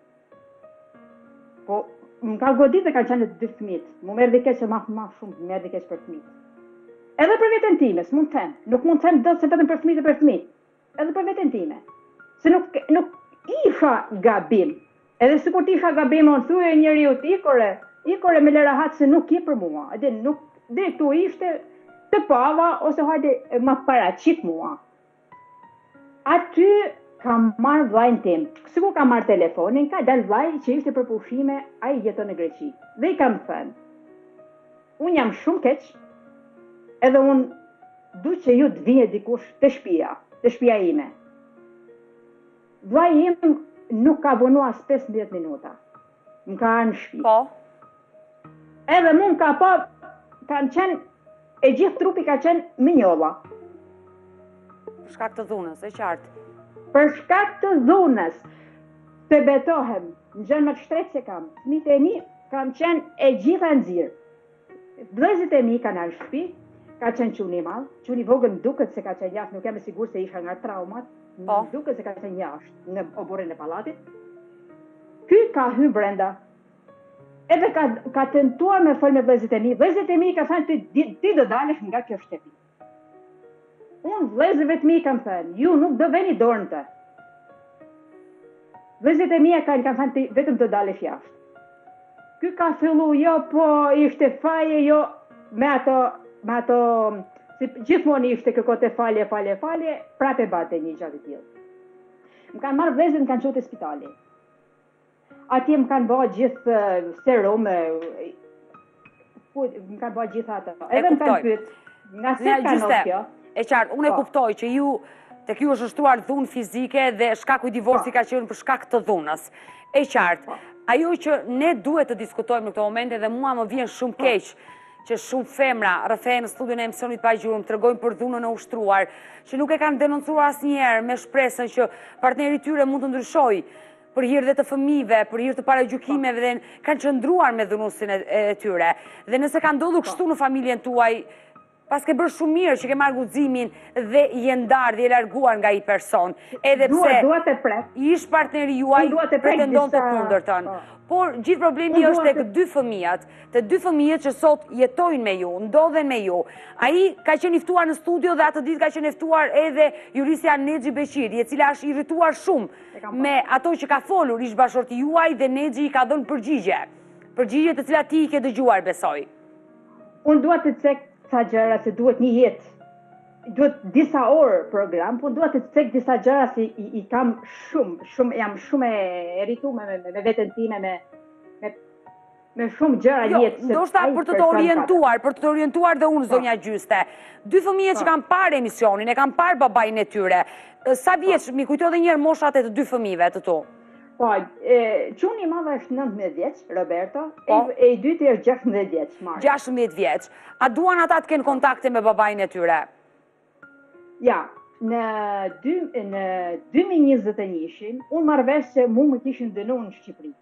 Po, më ka godit dhe ka qenë dy fëmijët. Mu merë dhe keqë ma, ma shumë, më merë dhe keqë për fëmijët. Edhe për veten time, s'mund të them. Nuk mund të them do të se vetëm për fëmijët e për fëmijët. Edhe për veten time. Se nuk, nuk isha gabim. Edhe si kur t'isha gabim, unë thuje njeriu ikore, ikore me lerahat se nuk je për mua. Edhe nuk, dhe këtu ishte të pava, ose hajde ma paraqit mua. Aty kam marrë vllajën tim. Sikur kam marrë telefonin, ka dal vllai që ishte për pushime, ai jeton në Greqi. Dhe i kam thënë, unë jam shumë keq, edhe unë du që ju të vije dikush të shtëpia, të shtëpia ime. Vllai im nuk ka vonu as pesëmbëdhjetë minuta. Më ka arë në shtëpi. Po. Edhe mu ka pa, kanë qenë, e gjithë trupi ka qenë minjolla. Për shkak të dhunës, e qartë. Për shkak të dhunës, të betohem, në gjënë më të shtretë se kam, fëmijët e mi kam qenë e gjitha në zirë. Vëllezërit e mi kanë arë shtëpi, ka qenë quni madh, quni vogël duket se ka qenë jashtë, nuk jam e sigurt se isha nga traumat, po. Duket se ka qenë jashtë në oborrin e pallatit. Ky ka hyrë brenda. Edhe ka, ka tentuar me fol me vëllezërit e mi, vëllezërit e mi ka thënë ti, ti do dalesh nga kjo shtëpi. Unë vëllezërve të mi kam thënë, ju nuk do veni dorën të. Vëllezërit e mia kanë kanë thënë vetëm të dalësh jashtë. Ky ka fillu, jo po ishte faje, jo me ato, me ato, si gjithmonë ishte kërkote falje, falje, falje, prapë bate një gjatë të tillë. Më kanë marrë vëllezërin, më kanë çuar te spitali. Atje më kanë bërë gjithë serum, më kanë bërë gjithë ato. Edhe më kanë pyet, nga se kanë kjo? E qartë, unë e kuptoj që ju, tek ju është ushtruar dhunë fizike dhe shkaku i divorci ka qenë për shkak të dhunës. E qartë, ajo që ne duhet të diskutojmë në këto momente dhe mua më vjen shumë keq që shumë femra rrethehen në studion e emisionit Pa Gjurmë tregojnë për dhunën e ushtruar, që nuk e kanë denoncuar asnjëherë me shpresën që partneri i tyre mund të ndryshojë për hir dhe të fëmijëve, për hir të paragjykimeve dhe kanë qëndruar me dhunuesin e tyre. Dhe nëse ka ndodhur kështu në familjen tuaj, pas ke bërë shumë mirë që ke marrë guximin dhe je ndarë dhe je larguar nga ai person. Edhe pse ish partneri juaj pretendon të kundërtën. Por gjithë problemi është tek dy fëmijët, të dy fëmijët që sot jetojnë me ju, ndodhen me ju. Ai ka qenë i ftuar në studio dhe atë ditë ka qenë i ftuar edhe jurisja Nexhi Beqiri, e cila është irrituar shumë me ato që ka folur ish bashorti juaj dhe Nexhi i ka dhënë përgjigje. Përgjigje të cilat ti i ke dëgjuar, besoj. Unë dua të cek sa gjëra se duhet një jetë, duhet disa orë program, po duhet të cek disa gjëra se i, i kam shumë, shumë, jam shumë e rrituar me, me, me veten time, me, me, me shumë gjëra jo, jetë. Jo, ndoshta për të të orientuar, për të të orientuar dhe unë, zonja Gjyste. Dy fëmijët që kanë parë emisionin, e kanë parë babain e tyre. Sa vjeç, mi kujto dhe njerë moshat e të dy fëmijëve të tu? Po, quni i madh është nëntëmbëdhjetë vjeç, Roberto, e i dyti është gjashtëmbëdhjetë vjeç, Marë. gjashtëmbëdhjetë vjeç. A duan ata të kenë kontakte me babain e tyre? Ja, në dy mijë e njëzet e njëshin, unë marrë vesh se mu më kishin dënuar në Shqipëri.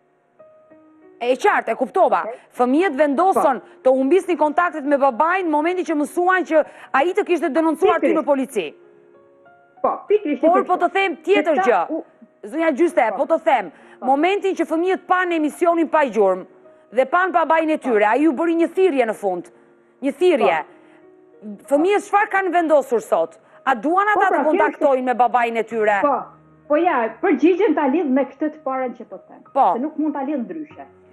E qartë, e kuptova. Fëmijët vendosën të humbisnin kontaktet me babain në momentin që mësuan që ai të kishte denoncuar ty në polici. Po, pikrisht. Por po të them tjetër gjë. Zonja Gjyste, po të them, momentin që fëmijët panë emisionin Pa Gjurmë dhe panë babain e tyre, ai u bëri një thirrje në fund. Një thirrje. Fëmijët çfarë kanë vendosur sot? A duan ata të kontaktojnë me babain e tyre? Po, po ja, përgjigjen ta lidh me këtë të parën që po them. Po. Se nuk mund ta lidh ndryshe.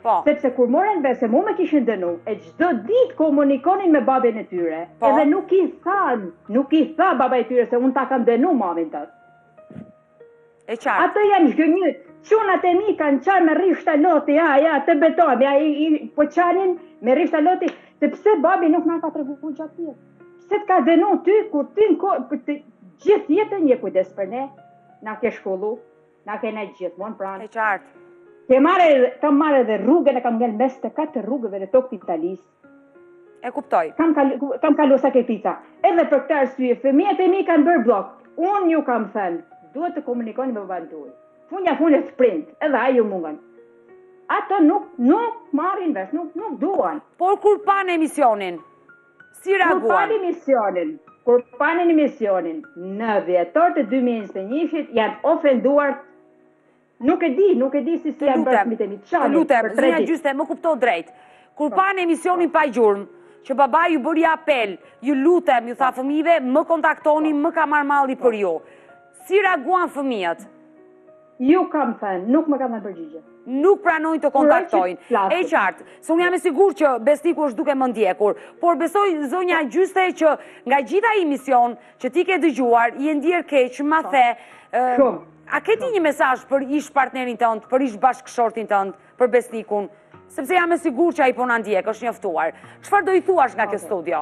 Sepse kur morën vesh se mu me kishin dënu, e çdo ditë komunikonin me babin e tyre, edhe nuk i than, nuk i tha baba e tyre se unë ta kam dënu mamin tëtë. E qartë. Ato janë zhgënjët, qunat e mi kanë qanë me rishta loti, ja, ja, të betojmë, ja, i, i, po qanin me rishta loti, se pse babi nuk nga ka të rëgu gjatë tjetë. Pse të ka dënu ty, kur ty në kohë, për të gjithë jetën një kujdes për ne, na ke shkollu, na ke ne gjithë, mon pranë. E qartë. Ke mare, kam marrë edhe rrugën, e kam ngell mes të katër rrugëve në tokë të Italisë. E kuptoj. Kam kalu, kam kalu sakrifica. Edhe për këtë arsye, fëmijët e mi kanë bërë blok. Unë ju kam thënë, duhet të komunikoni me baban tuaj. Funja funja sprint, edhe ai ju mungën. Ato nuk nuk marrin vesh, nuk nuk duan. Por kur pan emisionin, si reaguan? Kur pan emisionin, kur pan emisionin në dhjetor të dy mijë e njëzet e njëit janë ofenduar. Nuk e di, nuk e di si si janë bërë fëmijët e mi. Të lutem, zonja Gjyste, më kupto drejt. Kur pan emisionin pa gjurmë, që baba ju bëri apel, ju lutem, ju tha fëmijëve, më kontaktoni, më ka marrë malli për ju. Si reaguan fëmijët? Ju kam thënë, nuk më kam dhënë përgjigje. Nuk pranojnë të kontaktojnë. E qartë, se unë jam e sigur që Besniku është duke më ndjekur, por besoj zonja Gjyste që nga gjitha i mision që ti ke dëgjuar, i e ndjerë keq, ma the, a ke ti një mesazh për ish partnerin tënd, për ish bashkëshortin tënd, për Besnikun, sepse jam e sigur që ai po na ndjek, është njoftuar. Çfarë do i thuash nga kjo studio?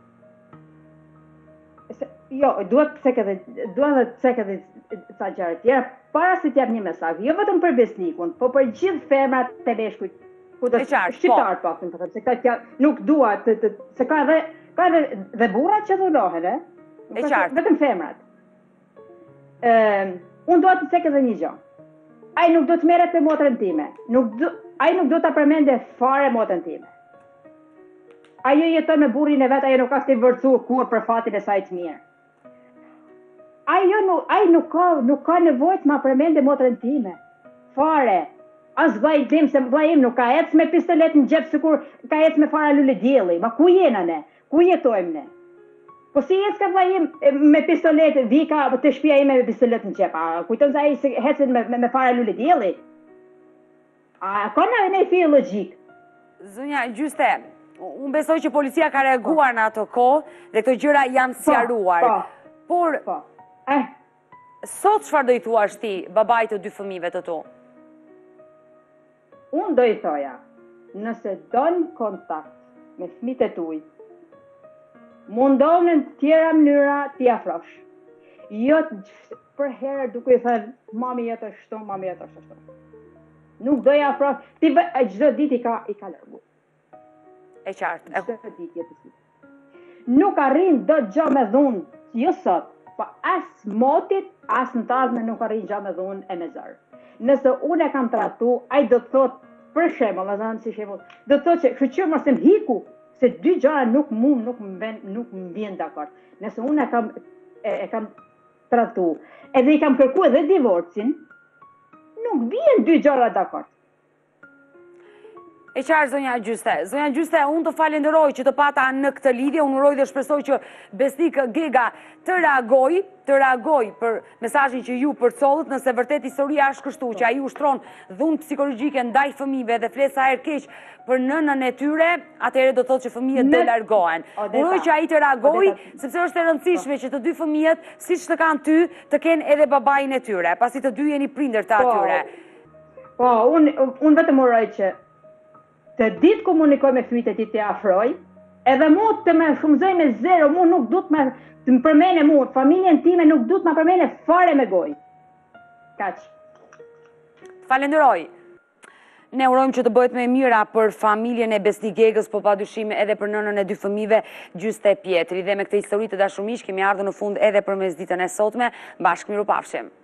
Jo, duhet pse këtë, duhet pse këtë sa gjëra tjera, para se t'jap një mesazh, jo vetëm për Besnikun, po për gjithë femrat të Veshkujt, ku do shqiptar po them, se këta nuk dua të, të se ka edhe ka edhe dhe burrat që dhunohen, e? E qartë. Vetëm femrat. Ëm, unë dua të thek edhe një gjë. Ai nuk do të merret me motrën time. Nuk do, ai nuk do ta përmendë fare motrën time. Ajo jeton me burrin e vet, ajo nuk ka të vërtetuar kur për fatin e saj të mirë. Ajo nuk, ai nuk ka, nuk ka nevojë të ma përmendë motrën time. Fare. As vllai tim, se vllai im nuk ka ecë me pistolet në xhep sikur ka ecë me fara lule dielli. Ma ku jena ne? Ku jetojmë ne? Po si ecë ka vllai im me pistolet, vika të shtëpia ime me pistolet në xhep. A kujton se ai ecën me, me, me fara lule dielli? A ka në ne fi logjik? Zonja Gjyste, unë besoj që policia ka reaguar në ato kohë dhe këto gjëra janë sqaruar. Por Eh. Sot çfarë do i thuash ti babait të dy fëmijëve të tu? Unë do i thoja, nëse don kontakt me fëmijët e tuaj, mundohen në tjera mënyra t'i afrosh. Jo për herë duke i thënë mami jetë ashtu, mami jetë ashtu. Nuk do i afrosh, ti çdo ditë i ka i ka largu. E qartë. Çdo ditë jetë. Nuk arrin dot gjë me dhunë, jo sot. Po as motit, as në tazme nuk arrin gjë me dhunë e me zërë. Nëse unë e kam tratu, ai do të thot, për shembull, a zënë si shembull, do të thot që shqyqyrë mos e hiku, se dy gjëra nuk mu, nuk më vjen, nuk më vjen dakord. Nëse unë e kam e, e kam tratu, edhe i kam kërku edhe divorcin, nuk vjen dy gjëra dakord. E qarë, zonja Gjyste. Zonja Gjyste, unë të falenderoj që të pata në këtë lidhje, unë uroj dhe shpresoj që Besnik Gega të reagoj, të reagoj për mesazhin që ju përcollët, nëse vërtet historia është kështu, që ai ushtron dhunë psikologjike ndaj fëmijëve dhe flet sa herë keq për nënën e tyre, atëherë do thotë që fëmijët do largohen. Uroj që ai të reagoj, sepse është e rëndësishme që të dy fëmijët, siç të kanë ty, të kenë edhe babain e tyre, pasi të dy jeni prindër të atyre. Po, unë unë vetëm uroj që të ditë komunikoj me fëmijët e ti të afroj, edhe mu të me shumëzoj me zero, mu nuk du të me të më përmene mu, familjen time nuk du të me përmene fare me goj. Kaq. Falenderoj. Ne urojmë që të bëhet me mira për familjen e Besnik Gegës, po padyshim edhe për nënën e dy fëmijëve, Gjyste Pjetri. Dhe me këtë histori të dashur miq, kemi ardhur në fund edhe për mes ditën e sotme. Bashkë mirupafshim.